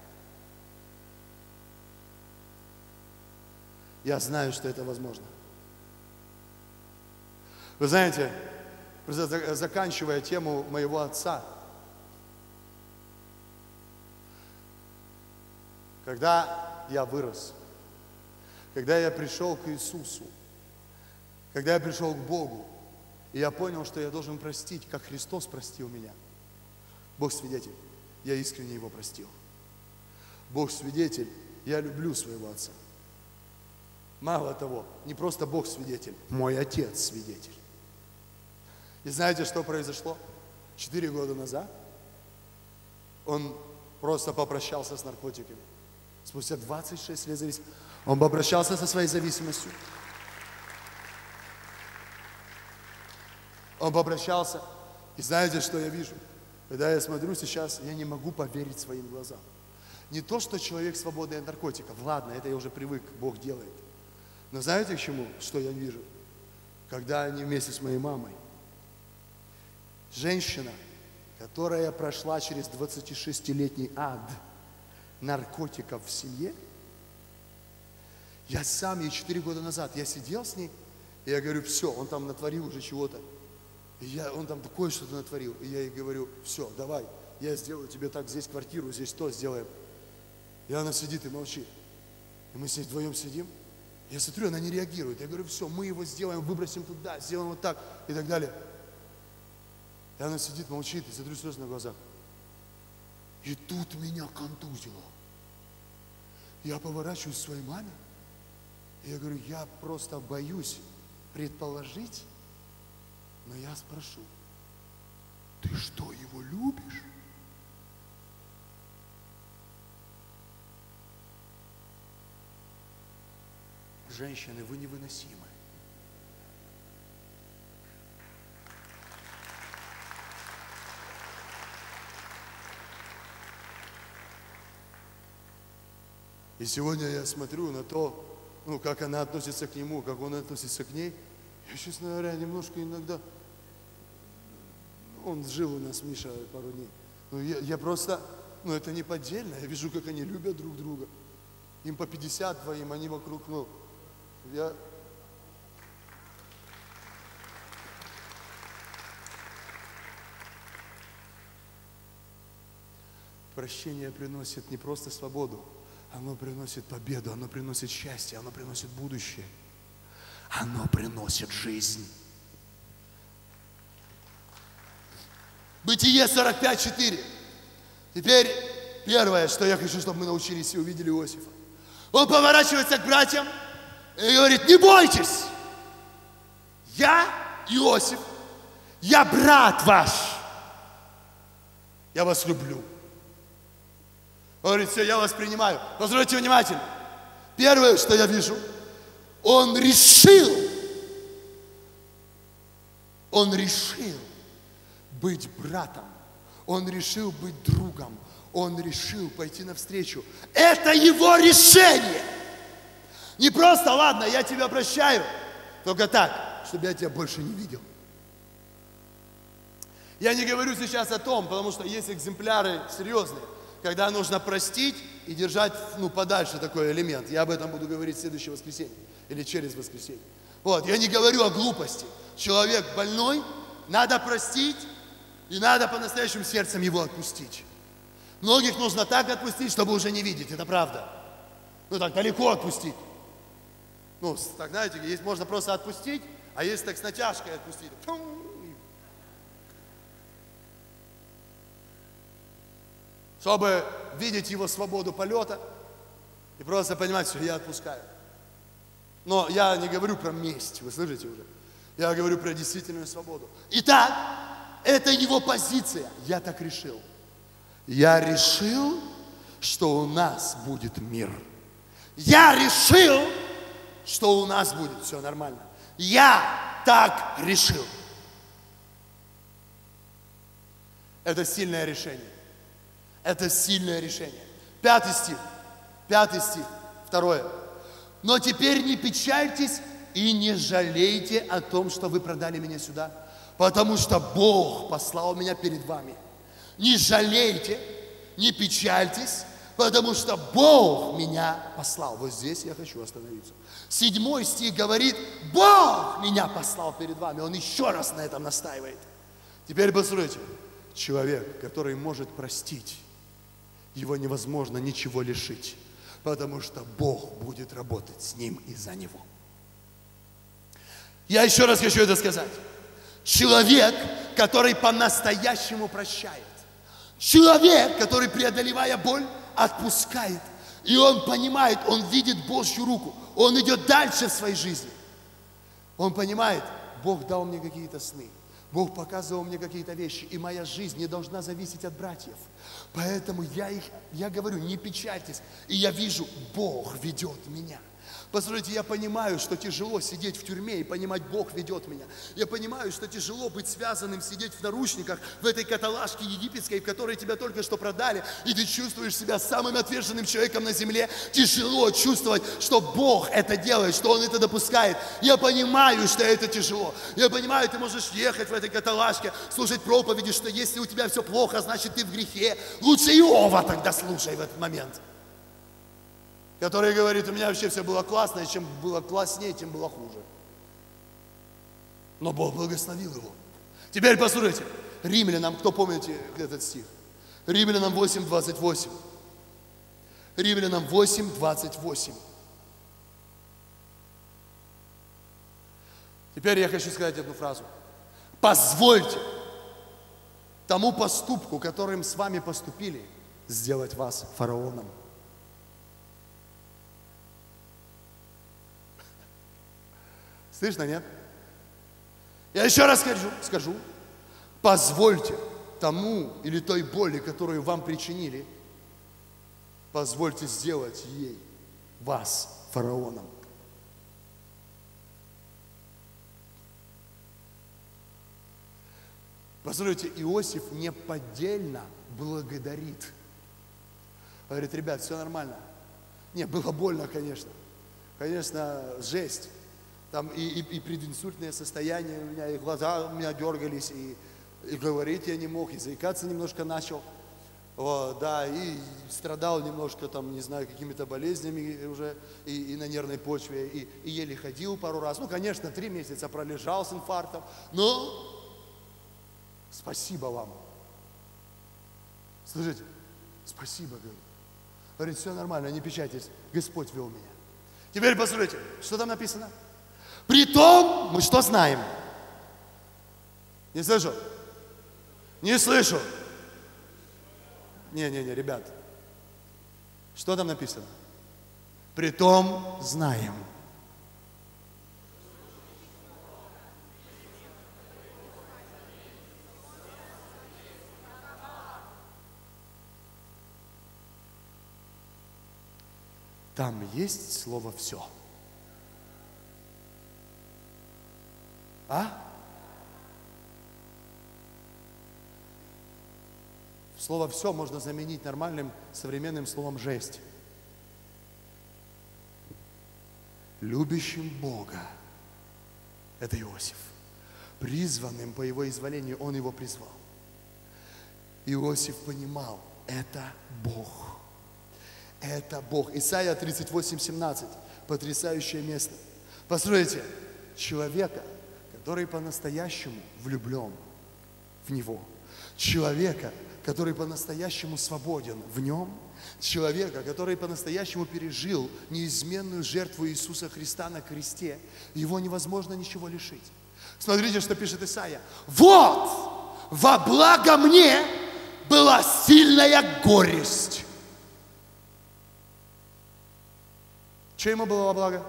Я знаю, что это возможно. Вы знаете, заканчивая тему моего отца, Когда я вырос, когда я пришел к Иисусу, когда я пришел к Богу, и я понял, что я должен простить, как Христос простил меня. Бог свидетель, я искренне Его простил. Бог свидетель, я люблю своего отца. Мало того, не просто Бог свидетель, мой отец свидетель. И знаете, что произошло? Четыре года назад он просто попрощался с наркотиками. Спустя двадцать шесть лет зависимости. Он попрощался со своей зависимостью. Он попрощался. И знаете, что я вижу? Когда я смотрю сейчас, я не могу поверить своим глазам. Не то, что человек свободный от наркотиков. Ладно, это я уже привык, Бог делает. Но знаете, к чему, что я вижу? Когда они вместе с моей мамой. Женщина, которая прошла через двадцатишестилетний ад наркотиков в семье. Я сам ей четыре года назад, я сидел с ней, и я говорю, все, он там натворил уже чего-то. И я, он там такое что-то натворил. И я ей говорю, все, давай, я сделаю тебе так, здесь квартиру, здесь то сделаем. И она сидит и молчит. И мы с ней вдвоем сидим. Я смотрю, она не реагирует. Я говорю, все, мы его сделаем, выбросим туда, сделаем вот так и так далее. И она сидит, молчит, и смотрю слезы на глазах. И тут меня контузило. Я поворачиваюсь к своей маме, и я говорю, я просто боюсь предположить, но я спрошу, ты что, его любишь? Женщины, вы невыносимы. И сегодня я смотрю на то, ну, как она относится к нему, как он относится к ней. Я, честно говоря, немножко иногда... Он жил у нас, Миша, пару дней. Ну, я, я просто... Ну, это не поддельно. Я вижу, как они любят друг друга. Им по пятьдесят двоим, они вокруг, ну... Я... Прощение приносит не просто свободу, оно приносит победу, оно приносит счастье, оно приносит будущее. Оно приносит жизнь. Бытие сорок пять четыре. Теперь первое, что я хочу, чтобы мы научились и увидели Иосифа. Он поворачивается к братьям и говорит, не бойтесь, я Иосиф, я брат ваш, я вас люблю. Он говорит, все, я вас принимаю. Послушайте внимательно. Первое, что я вижу, он решил, он решил быть братом, он решил быть другом, он решил пойти навстречу. Это его решение. Не просто, ладно, я тебя прощаю, только так, чтобы я тебя больше не видел. Я не говорю сейчас о том, потому что есть экземпляры серьезные, когда нужно простить и держать, ну, подальше такой элемент. Я об этом буду говорить в следующее воскресенье или через воскресенье. Вот, я не говорю о глупости. Человек больной, надо простить, и надо по-настоящему сердцем его отпустить. Многих нужно так отпустить, чтобы уже не видеть, это правда. Ну, так далеко отпустить. Ну, так, знаете, есть можно просто отпустить, а есть так с натяжкой отпустить. Чтобы видеть его свободу полета и просто понимать, что я отпускаю. Но я не говорю про месть, вы слышите уже? Я говорю про действительную свободу. Итак, это его позиция. Я так решил. Я решил, что у нас будет мир. Я решил, что у нас будет все нормально. Я так решил. Это сильное решение. Это сильное решение. Пятый стих. Пятый стих. Второе. Но теперь не печальтесь и не жалейте о том, что вы продали меня сюда, потому что Бог послал меня перед вами. Не жалейте, не печальтесь, потому что Бог меня послал. Вот здесь я хочу остановиться. Седьмой стих говорит, Бог меня послал перед вами. Он еще раз на этом настаивает. Теперь послушайте. Человек, который может простить, его невозможно ничего лишить. Потому что Бог будет работать с ним и за него. Я еще раз хочу это сказать. Человек, который по-настоящему прощает. Человек, который, преодолевая боль, отпускает. И он понимает, он видит Божью руку. Он идет дальше в своей жизни. Он понимает, Бог дал мне какие-то сны. Бог показывал мне какие-то вещи, и моя жизнь не должна зависеть от братьев. Поэтому я их, я говорю, не печальтесь. И я вижу, Бог ведет меня. Послушайте, я понимаю, что тяжело сидеть в тюрьме и понимать, Бог ведет меня. Я понимаю, что тяжело быть связанным, сидеть в наручниках, в этой каталажке египетской, в которой тебя только что продали, и ты чувствуешь себя самым отверженным человеком на земле. Тяжело чувствовать, что Бог это делает, что Он это допускает. Я понимаю, что это тяжело. Я понимаю, ты можешь ехать в этой каталажке, слушать проповеди, что если у тебя все плохо, значит ты в грехе. Лучше Иова тогда слушай в этот момент. Который говорит, у меня вообще все было классно, и чем было класснее, тем было хуже. Но Бог благословил его. Теперь послушайте, Римлянам, кто помните этот стих? Римлянам восемь, двадцать восемь. Римлянам восемь, двадцать восемь. Теперь я хочу сказать одну фразу. Позвольте тому поступку, которым с вами поступили, сделать вас фараоном. Слышно, нет? Я еще раз скажу, скажу, позвольте тому или той боли, которую вам причинили, позвольте сделать ей вас фараоном. Послушайте, Иосиф неподдельно благодарит. Говорит, ребят, все нормально. Не, было больно, конечно. Конечно, жесть. Там и, и, и прединсультное состояние у меня, и глаза у меня дергались, и, и говорить я не мог, и заикаться немножко начал. О, да, и страдал немножко, там, не знаю, какими-то болезнями уже, и, и на нервной почве, и, и еле ходил пару раз. Ну, конечно, три месяца пролежал с инфарктом, но спасибо вам. Слушайте, спасибо, говорит. Говорит, все нормально, не печальтесь, Господь вел меня. Теперь послушайте, что там написано? Притом, мы что знаем? Не слышу? Не слышу. Не-не-не, ребят. Что там написано? Притом знаем. Там есть слово «все». А? Слово «все» можно заменить нормальным современным словом «жесть». Любящим Бога – это Иосиф. Призванным по его изволению он его призвал. Иосиф понимал – это Бог. Это Бог. Исайя тридцать восемь, семнадцать. Потрясающее место. Послушайте, человека, который по-настоящему влюблен в Него. Человека, который по-настоящему свободен в Нем. Человека, который по-настоящему пережил неизменную жертву Иисуса Христа на кресте. Его невозможно ничего лишить. Смотрите, что пишет Исайя. Вот, во благо мне была сильная горесть. Что ему было во благо?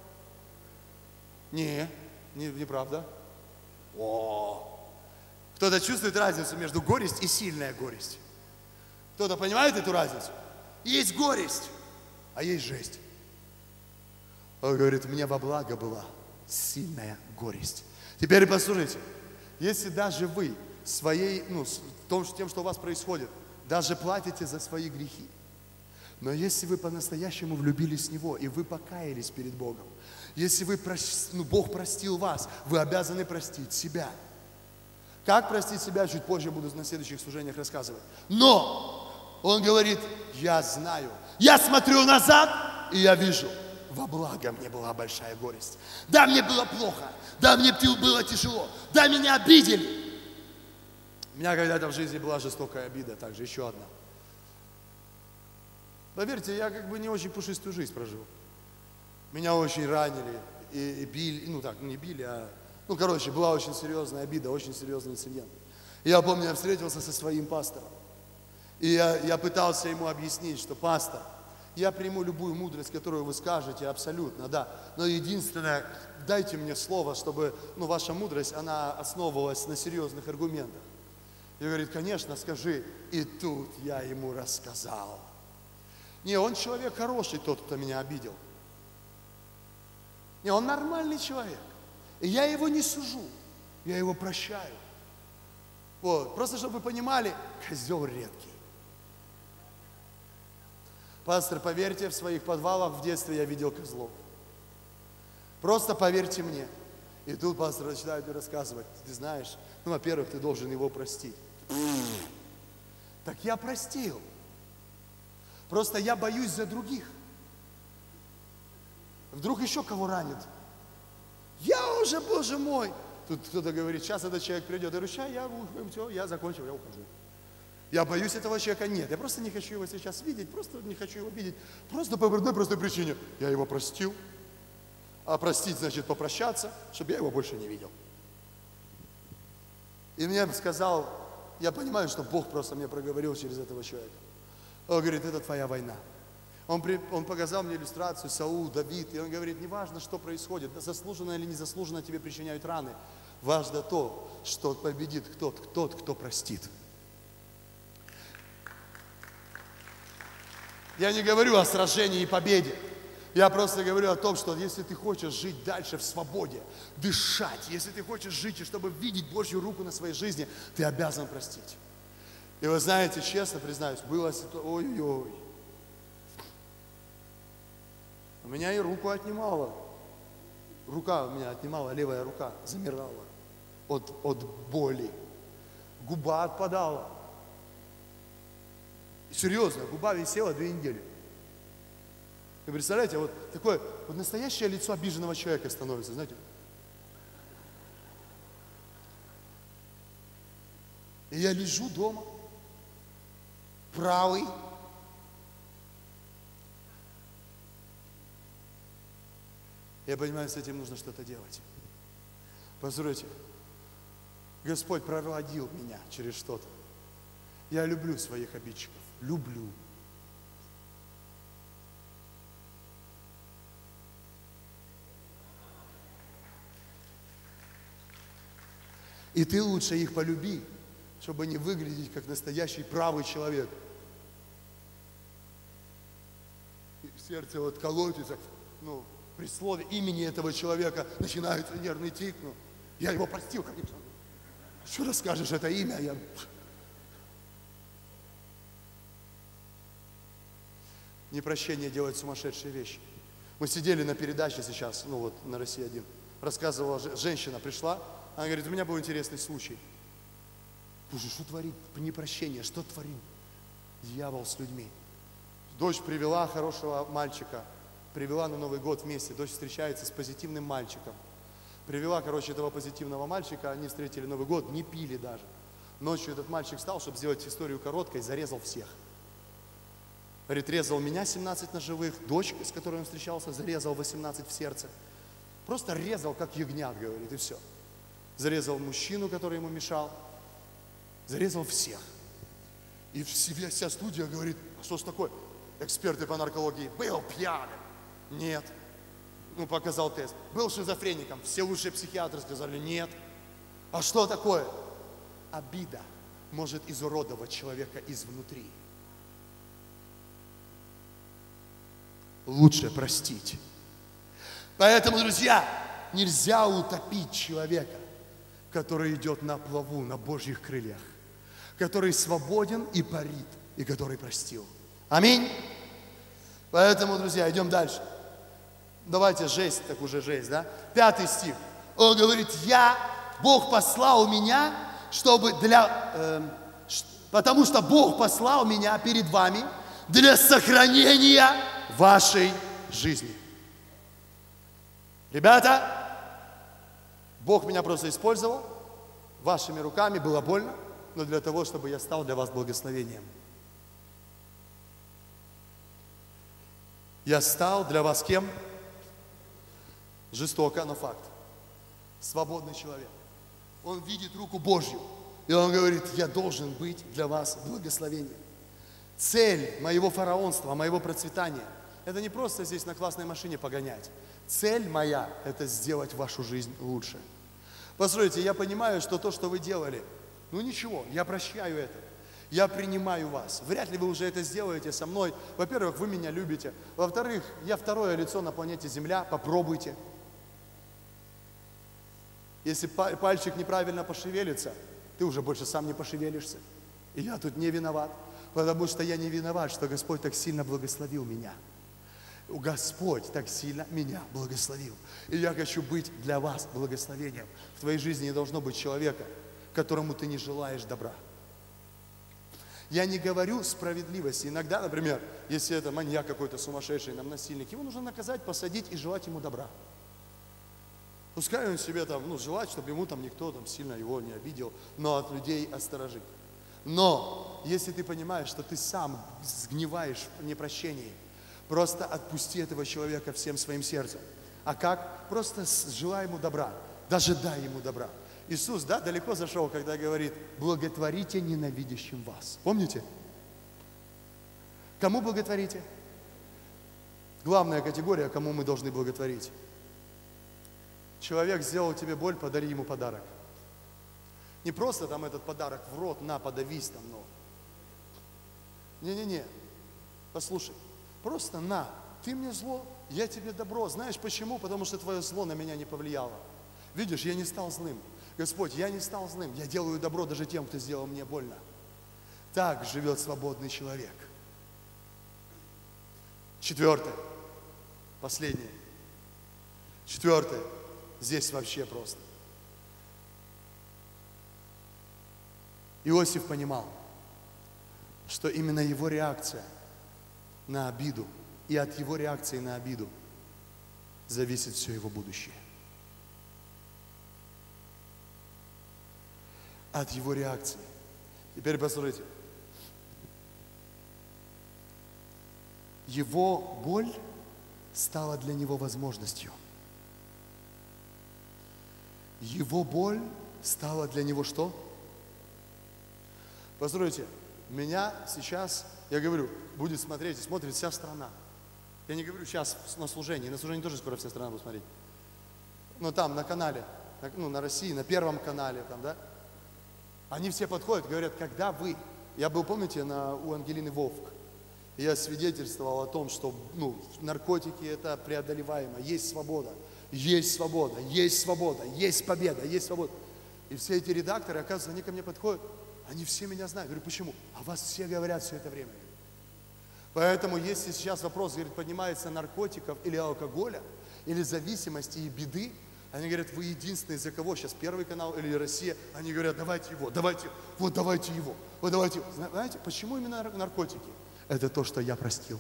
Не. Неправда. О! Кто-то чувствует разницу между горесть и сильная горесть. Кто-то понимает эту разницу? Есть горесть, а есть жесть. Он говорит, мне во благо была сильная горесть. Теперь послушайте, если даже вы своей, ну, том, тем, что у вас происходит, даже платите за свои грехи, но если вы по-настоящему влюбились в Него, и вы покаялись перед Богом, если вы, ну, Бог простил вас, вы обязаны простить себя. Как простить себя, чуть позже буду на следующих служениях рассказывать. Но Он говорит, я знаю, я смотрю назад, и я вижу, во благо мне была большая горесть. Да, мне было плохо, да, мне было тяжело, да, меня обидели. У меня когда-то в жизни была жестокая обида, также еще одна. Поверьте, я как бы не очень пушистую жизнь прожил. Меня очень ранили и, и били, ну так, не били, а... Ну, короче, была очень серьезная обида, очень серьезный инцидент. И я помню, я встретился со своим пастором. И я, я пытался ему объяснить, что пастор, я приму любую мудрость, которую вы скажете, абсолютно, да. Но единственное, дайте мне слово, чтобы, ну, ваша мудрость, она основывалась на серьезных аргументах. И говорит, конечно, скажи. И тут я ему рассказал. Не, он человек хороший, тот, кто меня обидел. Не, он нормальный человек. И я его не сужу, я его прощаю. Вот, просто чтобы вы понимали, козел редкий. Пастор, поверьте, в своих подвалах в детстве я видел козлов. Просто поверьте мне. И тут пастор начинает мне рассказывать, ты знаешь, ну, во-первых, ты должен его простить. Так я простил. Просто я боюсь за других. Вдруг еще кого ранит. Я уже, Боже мой. Тут кто-то говорит, сейчас этот человек придет. Я говорю, сейчас я, все, я закончил, я ухожу. Я боюсь этого человека? Нет. Я просто не хочу его сейчас видеть, просто не хочу его видеть. Просто по одной простой причине. Я его простил. А простить значит попрощаться, чтобы я его больше не видел. И мне сказал, я понимаю, что Бог просто мне проговорил через этого человека. Он говорит, это твоя война. Он, при, он показал мне иллюстрацию Саул, Давид, и он говорит, не важно, что происходит, заслуженно или незаслуженно тебе причиняют раны. Важно то, что победит тот, тот, кто простит. Я не говорю о сражении и победе. Я просто говорю о том, что если ты хочешь жить дальше в свободе, дышать, если ты хочешь жить, и чтобы видеть Божью руку на своей жизни, ты обязан простить. И вы знаете, честно признаюсь, было ситуация, ой-ой-ой. У меня и руку отнимала. Рука у меня отнимала, левая рука замирала от, от боли. Губа отпадала. Серьезно, губа висела две недели. Вы представляете, вот такое, вот настоящее лицо обиженного человека становится, знаете. И я лежу дома, правый. Я понимаю, с этим нужно что-то делать. Послушайте, Господь проводил меня через что-то. Я люблю своих обидчиков, люблю. И ты лучше их полюби, чтобы не выглядеть как настоящий правый человек. И сердце вот колотится, ну, при слове имени этого человека начинается нервный тик. Ну, я его простил, конечно. Что расскажешь это имя? Я... Непрощение делает сумасшедшие вещи. Мы сидели на передаче сейчас, ну вот на Россия один. Рассказывала, женщина пришла, она говорит, у меня был интересный случай. Боже, что творит непрощение, что творит дьявол с людьми? Дочь привела хорошего мальчика, привела на Новый год вместе, дочь встречается с позитивным мальчиком. Привела, короче, этого позитивного мальчика, они встретили Новый год, не пили даже. Ночью этот мальчик встал, чтобы сделать историю короткой, зарезал всех. Говорит, резал меня семнадцать ножевых, дочь, с которой он встречался, зарезал восемнадцать в сердце. Просто резал, как ягнят, говорит, и все. Зарезал мужчину, который ему мешал. Зарезал всех. И вся студия говорит, а что ж такое? Эксперты по наркологии, был пьяным. Нет. Ну, показал тест. Был шизофреником. Все лучшие психиатры сказали, нет. А что такое? Обида может изуродовать человека изнутри. Лучше простить. Поэтому, друзья, нельзя утопить человека, который идет на плаву, на Божьих крыльях, который свободен и парит, и который простил. Аминь. Поэтому, друзья, идем дальше. Давайте жесть, так уже жесть, да? Пятый стих. Он говорит, я, Бог послал меня, чтобы для, э, потому что Бог послал меня перед вами для сохранения вашей жизни. Ребята, Бог меня просто использовал, вашими руками, было больно, но для того, чтобы я стал для вас благословением. Я стал для вас кем? Жестоко, но факт. Свободный человек. Он видит руку Божью. И он говорит, я должен быть для вас благословением. Цель моего фараонства, моего процветания, это не просто здесь на классной машине погонять. Цель моя – это сделать вашу жизнь лучше. Послушайте, я понимаю, что то, что вы делали, ну ничего, я прощаю это. Я принимаю вас. Вряд ли вы уже это сделаете со мной. Во-первых, вы меня любите. Во-вторых, я второе лицо на планете Земля. Попробуйте. Если пальчик неправильно пошевелится, ты уже больше сам не пошевелишься. И я тут не виноват. Потому что я не виноват, что Господь так сильно благословил меня. Господь так сильно меня благословил. И я хочу быть для вас благословением. В твоей жизни не должно быть человека, которому ты не желаешь добра. Я не говорю справедливости. Иногда, например, если это маньяк какой-то сумасшедший, нам насильник, его нужно наказать, посадить и желать ему добра. Пускай он себе там, ну, желать, чтобы ему там никто там сильно его не обидел, но от людей осторожить. Но, если ты понимаешь, что ты сам сгниваешь в непрощении, просто отпусти этого человека всем своим сердцем. А как? Просто желай ему добра, даже дай ему добра. Иисус, да, далеко зашел, когда говорит, благотворите ненавидящим вас. Помните? Кому благотворите? Главная категория, кому мы должны благотворить. Человек сделал тебе боль, подари ему подарок. Не просто там этот подарок в рот, на, подавись там, но. Не-не-не, послушай, просто на, ты мне зло, я тебе добро. Знаешь почему? Потому что твое зло на меня не повлияло. Видишь, я не стал злым. Господь, я не стал злым, я делаю добро даже тем, кто сделал мне больно. Так живет свободный человек. Четвертое, последнее. Четвертое, здесь вообще просто. Иосиф понимал, что именно его реакция на обиду и от его реакции на обиду зависит все его будущее. От его реакции. Теперь посмотрите. Его боль стала для него возможностью. Его боль стала для него что? Посмотрите, меня сейчас, я говорю, будет смотреть и смотрит вся страна. Я не говорю сейчас на служении, на служении тоже скоро вся страна будет смотреть. Но там, на канале, на, ну, на России, на Первом канале, там, да? Они все подходят, говорят, когда вы... Я был, помните, на, у Ангелины Вовк. Я свидетельствовал о том, что ну, наркотики это преодолеваемо, есть свобода, есть свобода, есть свобода, есть победа, есть свобода. И все эти редакторы, оказывается, они ко мне подходят, они все меня знают. Я говорю, почему? А вас все говорят все это время. Поэтому, если сейчас вопрос, говорит, поднимается наркотиков или алкоголя, или зависимости и беды, они говорят, вы единственные, за кого сейчас Первый канал или Россия, они говорят, давайте его, давайте, вот давайте его, вот давайте его. Знаете, почему именно наркотики? Это то, что я простил.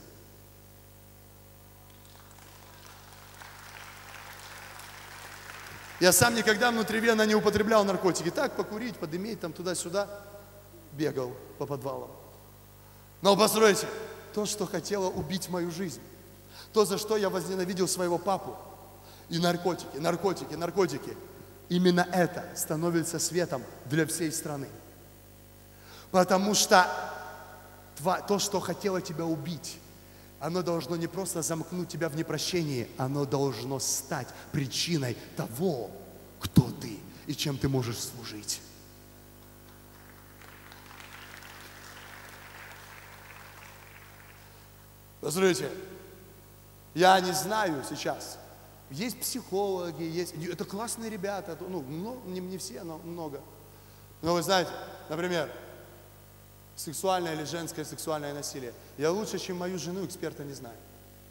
Я сам никогда внутривенно не употреблял наркотики. Так, покурить, подыметь, там туда-сюда, бегал по подвалам. Но посмотрите, то, что хотело убить мою жизнь, то, за что я возненавидел своего папу, и наркотики, наркотики, наркотики, именно это становится светом для всей страны. Потому что то, что хотело тебя убить, оно должно не просто замкнуть тебя в непрощении, оно должно стать причиной того, кто ты и чем ты можешь служить. Посмотрите, я не знаю сейчас, есть психологи, есть, это классные ребята, ну, не, не все, но много. Но вы знаете, например, сексуальное или женское сексуальное насилие. Я лучше, чем мою жену, эксперта не знаю.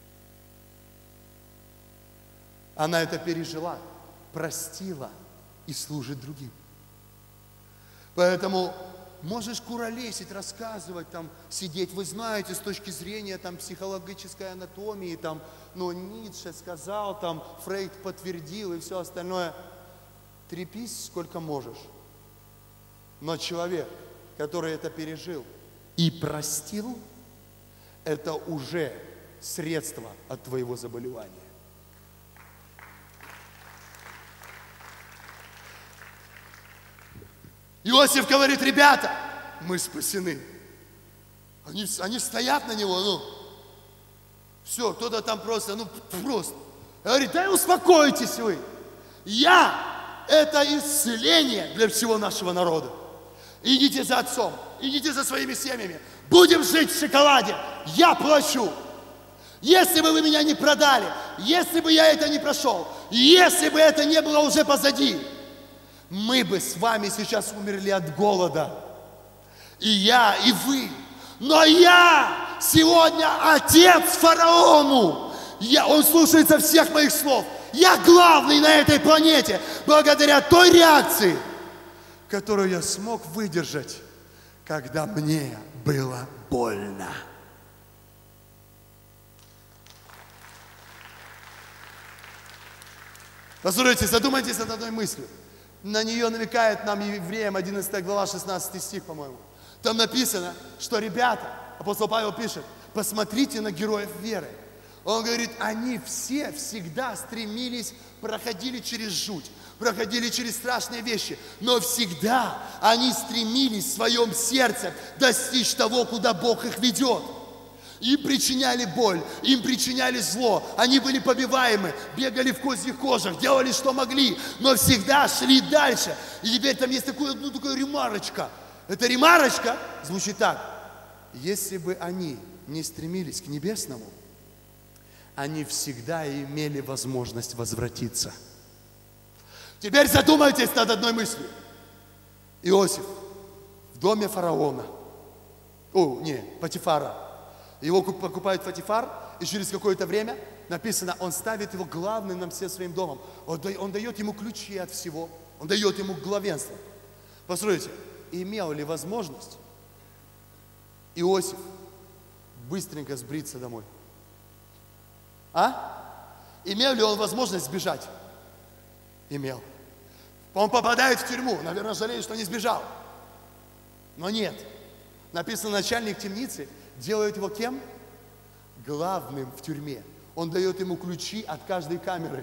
Она это пережила, простила и служит другим. Поэтому можешь куролесить, рассказывать, там, сидеть. Вы знаете, с точки зрения там, психологической анатомии, там, ну, Ницше сказал, там, Фрейд подтвердил и все остальное. Трепись сколько можешь. Но человек, который это пережил и простил, это уже средство от твоего заболевания. Иосиф говорит: ребята, мы спасены. Они, они стоят на него, ну, все, кто-то там просто, ну, просто. Говорит: да успокойтесь вы. Я – это исцеление для всего нашего народа. Идите за отцом, идите за своими семьями. Будем жить в шоколаде. Я плачу. Если бы вы меня не продали, если бы я это не прошел, если бы это не было уже позади, мы бы с вами сейчас умерли от голода. И я, и вы. Но я сегодня отец фараону. Я, он слушается всех моих слов. Я главный на этой планете благодаря той реакции, которую я смог выдержать, когда мне было больно. Послушайте, задумайтесь над одной мыслью. На нее намекает нам Евреям одиннадцатая глава, шестнадцатый стих, по-моему. Там написано, что ребята, апостол Павел пишет: посмотрите на героев веры. Он говорит, они все всегда стремились, проходили через жуть, проходили через страшные вещи, но всегда они стремились в своем сердце достичь того, куда Бог их ведет. Им причиняли боль, им причиняли зло, они были побиваемы, бегали в козьих кожах, делали, что могли, но всегда шли дальше. И теперь там есть такая, ну, такая ремарочка. Эта ремарочка звучит так: если бы они не стремились к небесному, они всегда имели возможность возвратиться. Теперь задумайтесь над одной мыслью. Иосиф в доме фараона, о, не, Потифара. Его покупает Потифар, и через какое-то время написано, он ставит его главным над всем своим домом. Он, он дает ему ключи от всего, он дает ему главенство. Послушайте, имел ли возможность Иосиф быстренько сбриться домой? А? Имел ли он возможность сбежать? Имел. Он попадает в тюрьму, наверное, жалеет, что не сбежал. Но нет. Написано, начальник темницы делает его кем? Главным в тюрьме. Он дает ему ключи от каждой камеры.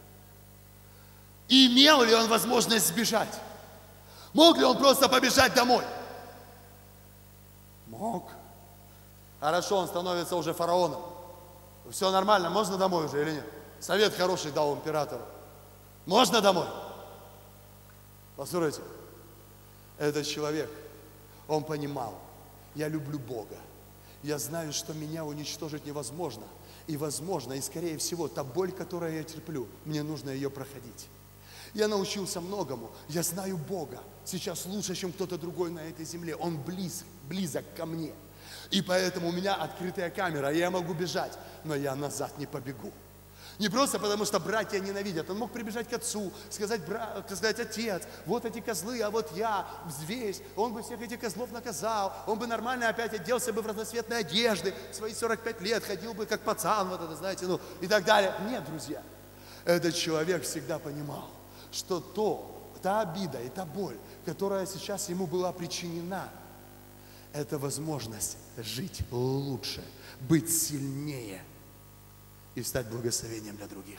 И имел ли он возможность сбежать? Мог ли он просто побежать домой? Мог. Хорошо, он становится уже фараоном. Все нормально, можно домой уже или нет? Совет хороший дал императору. Можно домой? Послушайте, этот человек, он понимал, я люблю Бога. Я знаю, что меня уничтожить невозможно. И возможно, и скорее всего, та боль, которую я терплю, мне нужно ее проходить. Я научился многому. Я знаю Бога сейчас лучше, чем кто-то другой на этой земле. Он близок, близок ко мне. И поэтому у меня открытая камера, я могу бежать, но я назад не побегу. Не просто потому, что братья ненавидят. Он мог прибежать к отцу, сказать, брат, сказать: отец, вот эти козлы, а вот я, взвесь. Он бы всех этих козлов наказал. Он бы нормально опять оделся бы в разноцветные одежды, в свои сорок пять лет, ходил бы как пацан, вот это, знаете, ну и так далее. Нет, друзья, этот человек всегда понимал, что то, та обида и та боль, которая сейчас ему была причинена, это возможность жить лучше, быть сильнее и стать благословением для других.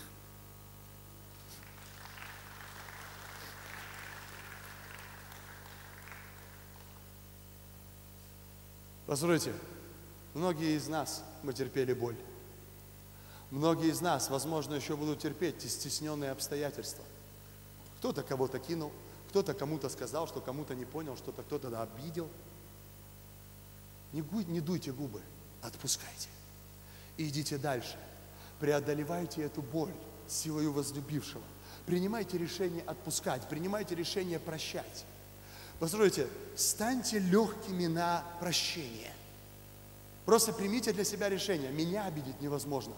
Послушайте, многие из нас мы терпели боль. Многие из нас, возможно, еще будут терпеть стесненные обстоятельства. Кто-то кого-то кинул, кто-то кому-то сказал, что кому-то не понял, что-то кто-то обидел. Не, гуй, не дуйте губы, отпускайте. И идите дальше. Преодолевайте эту боль силою возлюбившего. Принимайте решение отпускать, принимайте решение прощать. Послушайте, станьте легкими на прощение. Просто примите для себя решение. Меня обидеть невозможно.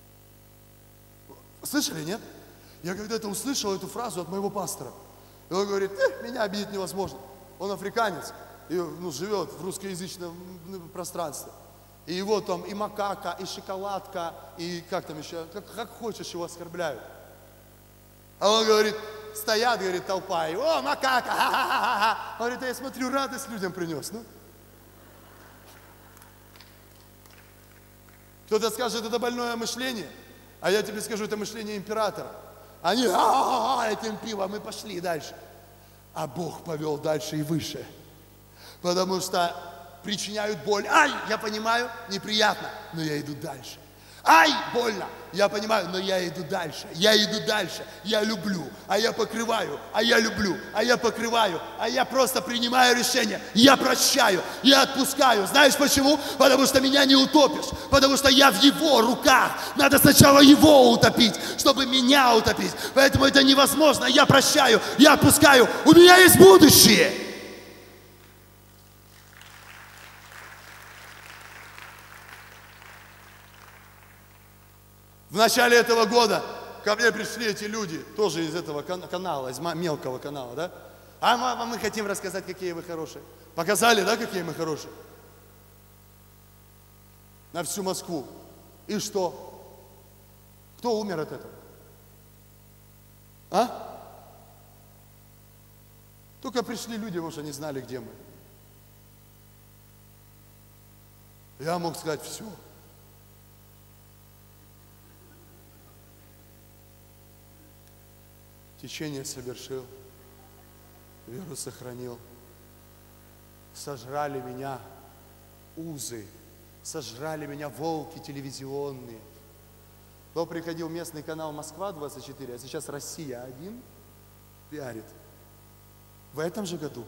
Слышали, нет? Я когда-то услышал эту фразу от моего пастора. И он говорит: э, меня обидеть невозможно. Он африканец, и, ну, живет в русскоязычном пространстве. И его там и макака, и шоколадка, и как там еще, как, как хочешь его оскорбляют. А он говорит, стоят, говорит, толпа, и о, макака, ха-ха-ха-ха. Он говорит, а я смотрю, радость людям принес. Ну. Кто-то скажет, это больное мышление, а я тебе скажу, это мышление императора. Они, а-а-а, этим пивом, мы пошли дальше. А Бог повел дальше и выше. Потому что причиняют боль. Ай, я понимаю, неприятно, но я иду дальше. Ай, больно, я понимаю, но я иду дальше. Я иду дальше, я люблю, а я покрываю, а я люблю, а я покрываю, а я просто принимаю решение. Я прощаю, я отпускаю. Знаешь почему? Потому что меня не утопишь. Потому что я в Его руках. Надо сначала Его утопить, чтобы меня утопить. Поэтому это невозможно. Я прощаю, я отпускаю. У меня есть будущее. В начале этого года ко мне пришли эти люди, тоже из этого канала, из мелкого канала, да? А мы хотим рассказать, какие вы хорошие. Показали, да, какие мы хорошие? На всю Москву. И что? Кто умер от этого? А? Только пришли люди, может, они знали, где мы. Я мог сказать все. Течение совершил, веру сохранил. Сожрали меня узы, сожрали меня волки телевизионные. То приходил местный канал Москва двадцать четыре, а сейчас Россия один пиарит. В этом же году.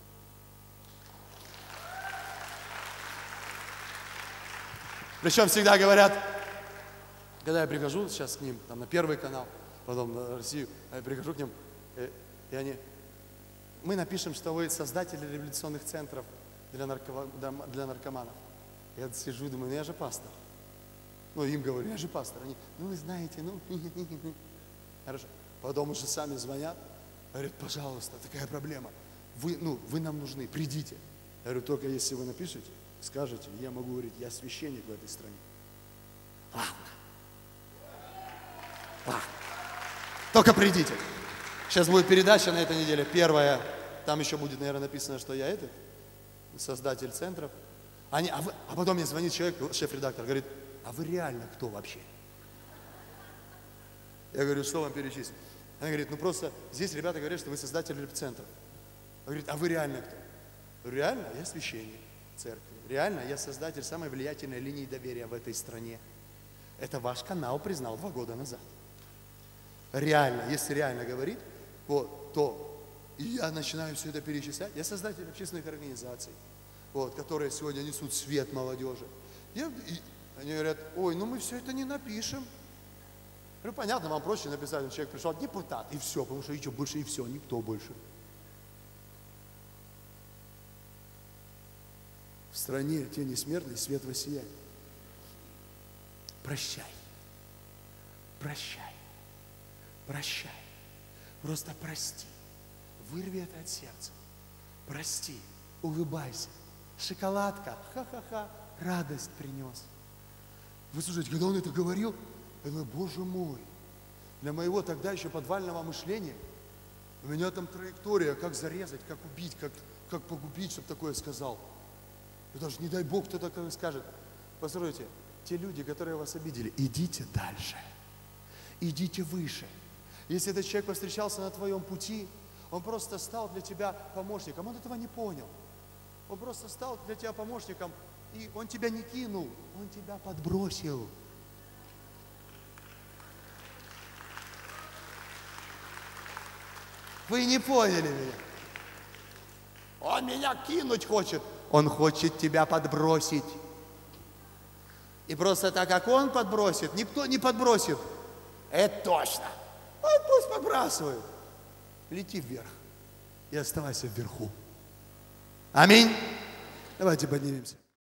Причем всегда говорят, когда я прихожу сейчас к ним, там на Первый канал, потом на Россию, я прихожу к ним, и они, мы напишем, что вы создатели революционных центров для, нарко, для наркоманов. Я сижу и думаю, ну я же пастор. Ну им говорю, я же пастор. Они, ну вы знаете, ну, хорошо. Потом уже сами звонят, говорят, пожалуйста, такая проблема. Вы, ну, вы нам нужны, придите. Я говорю, только если вы напишете, скажете, я могу говорить, я священник в этой стране. Ладно. Ладно. Только придите. Сейчас будет передача на этой неделе. Первая, там еще будет, наверное, написано, что я этот, создатель центров. Они, а, вы, а потом мне звонит человек, шеф-редактор, говорит, а вы реально кто вообще? Я говорю, что вам перечислить? Она говорит, ну просто здесь ребята говорят, что вы создатель реп-центров. Говорит, а вы реально кто? Я говорю, реально, я священник церкви. Реально, я создатель самой влиятельной линии доверия в этой стране. Это ваш канал признал два года назад. Реально, если реально говорить, вот, то и я начинаю все это перечислять. Я создатель общественных организаций, вот, которые сегодня несут свет молодежи. Я, и, они говорят, ой, ну мы все это не напишем. Я говорю, понятно, вам проще написать, человек пришел, депутат, и все, потому что еще больше и все, никто больше. В стране тени смертной свет воссияет. Прощай. Прощай. Прощай. Просто прости. Вырви это от сердца. Прости. Улыбайся. Шоколадка. Ха-ха-ха. Радость принес. Вы слушайте, когда он это говорил, я думаю, Боже мой, для моего тогда еще подвального мышления, у меня там траектория, как зарезать, как убить, как, как погубить, чтобы такое сказал. И даже не дай Бог, кто такое скажет. Послушайте, те люди, которые вас обидели, идите дальше. Идите выше. Если этот человек повстречался на твоем пути, он просто стал для тебя помощником. Он этого не понял. Он просто стал для тебя помощником, и он тебя не кинул, он тебя подбросил. Вы не поняли меня. Он меня кинуть хочет. Он хочет тебя подбросить. И просто так, как он подбросит, никто не подбросит. Это точно. Он пусть подбрасывает. Лети вверх и оставайся вверху. Аминь. Давайте поднимемся.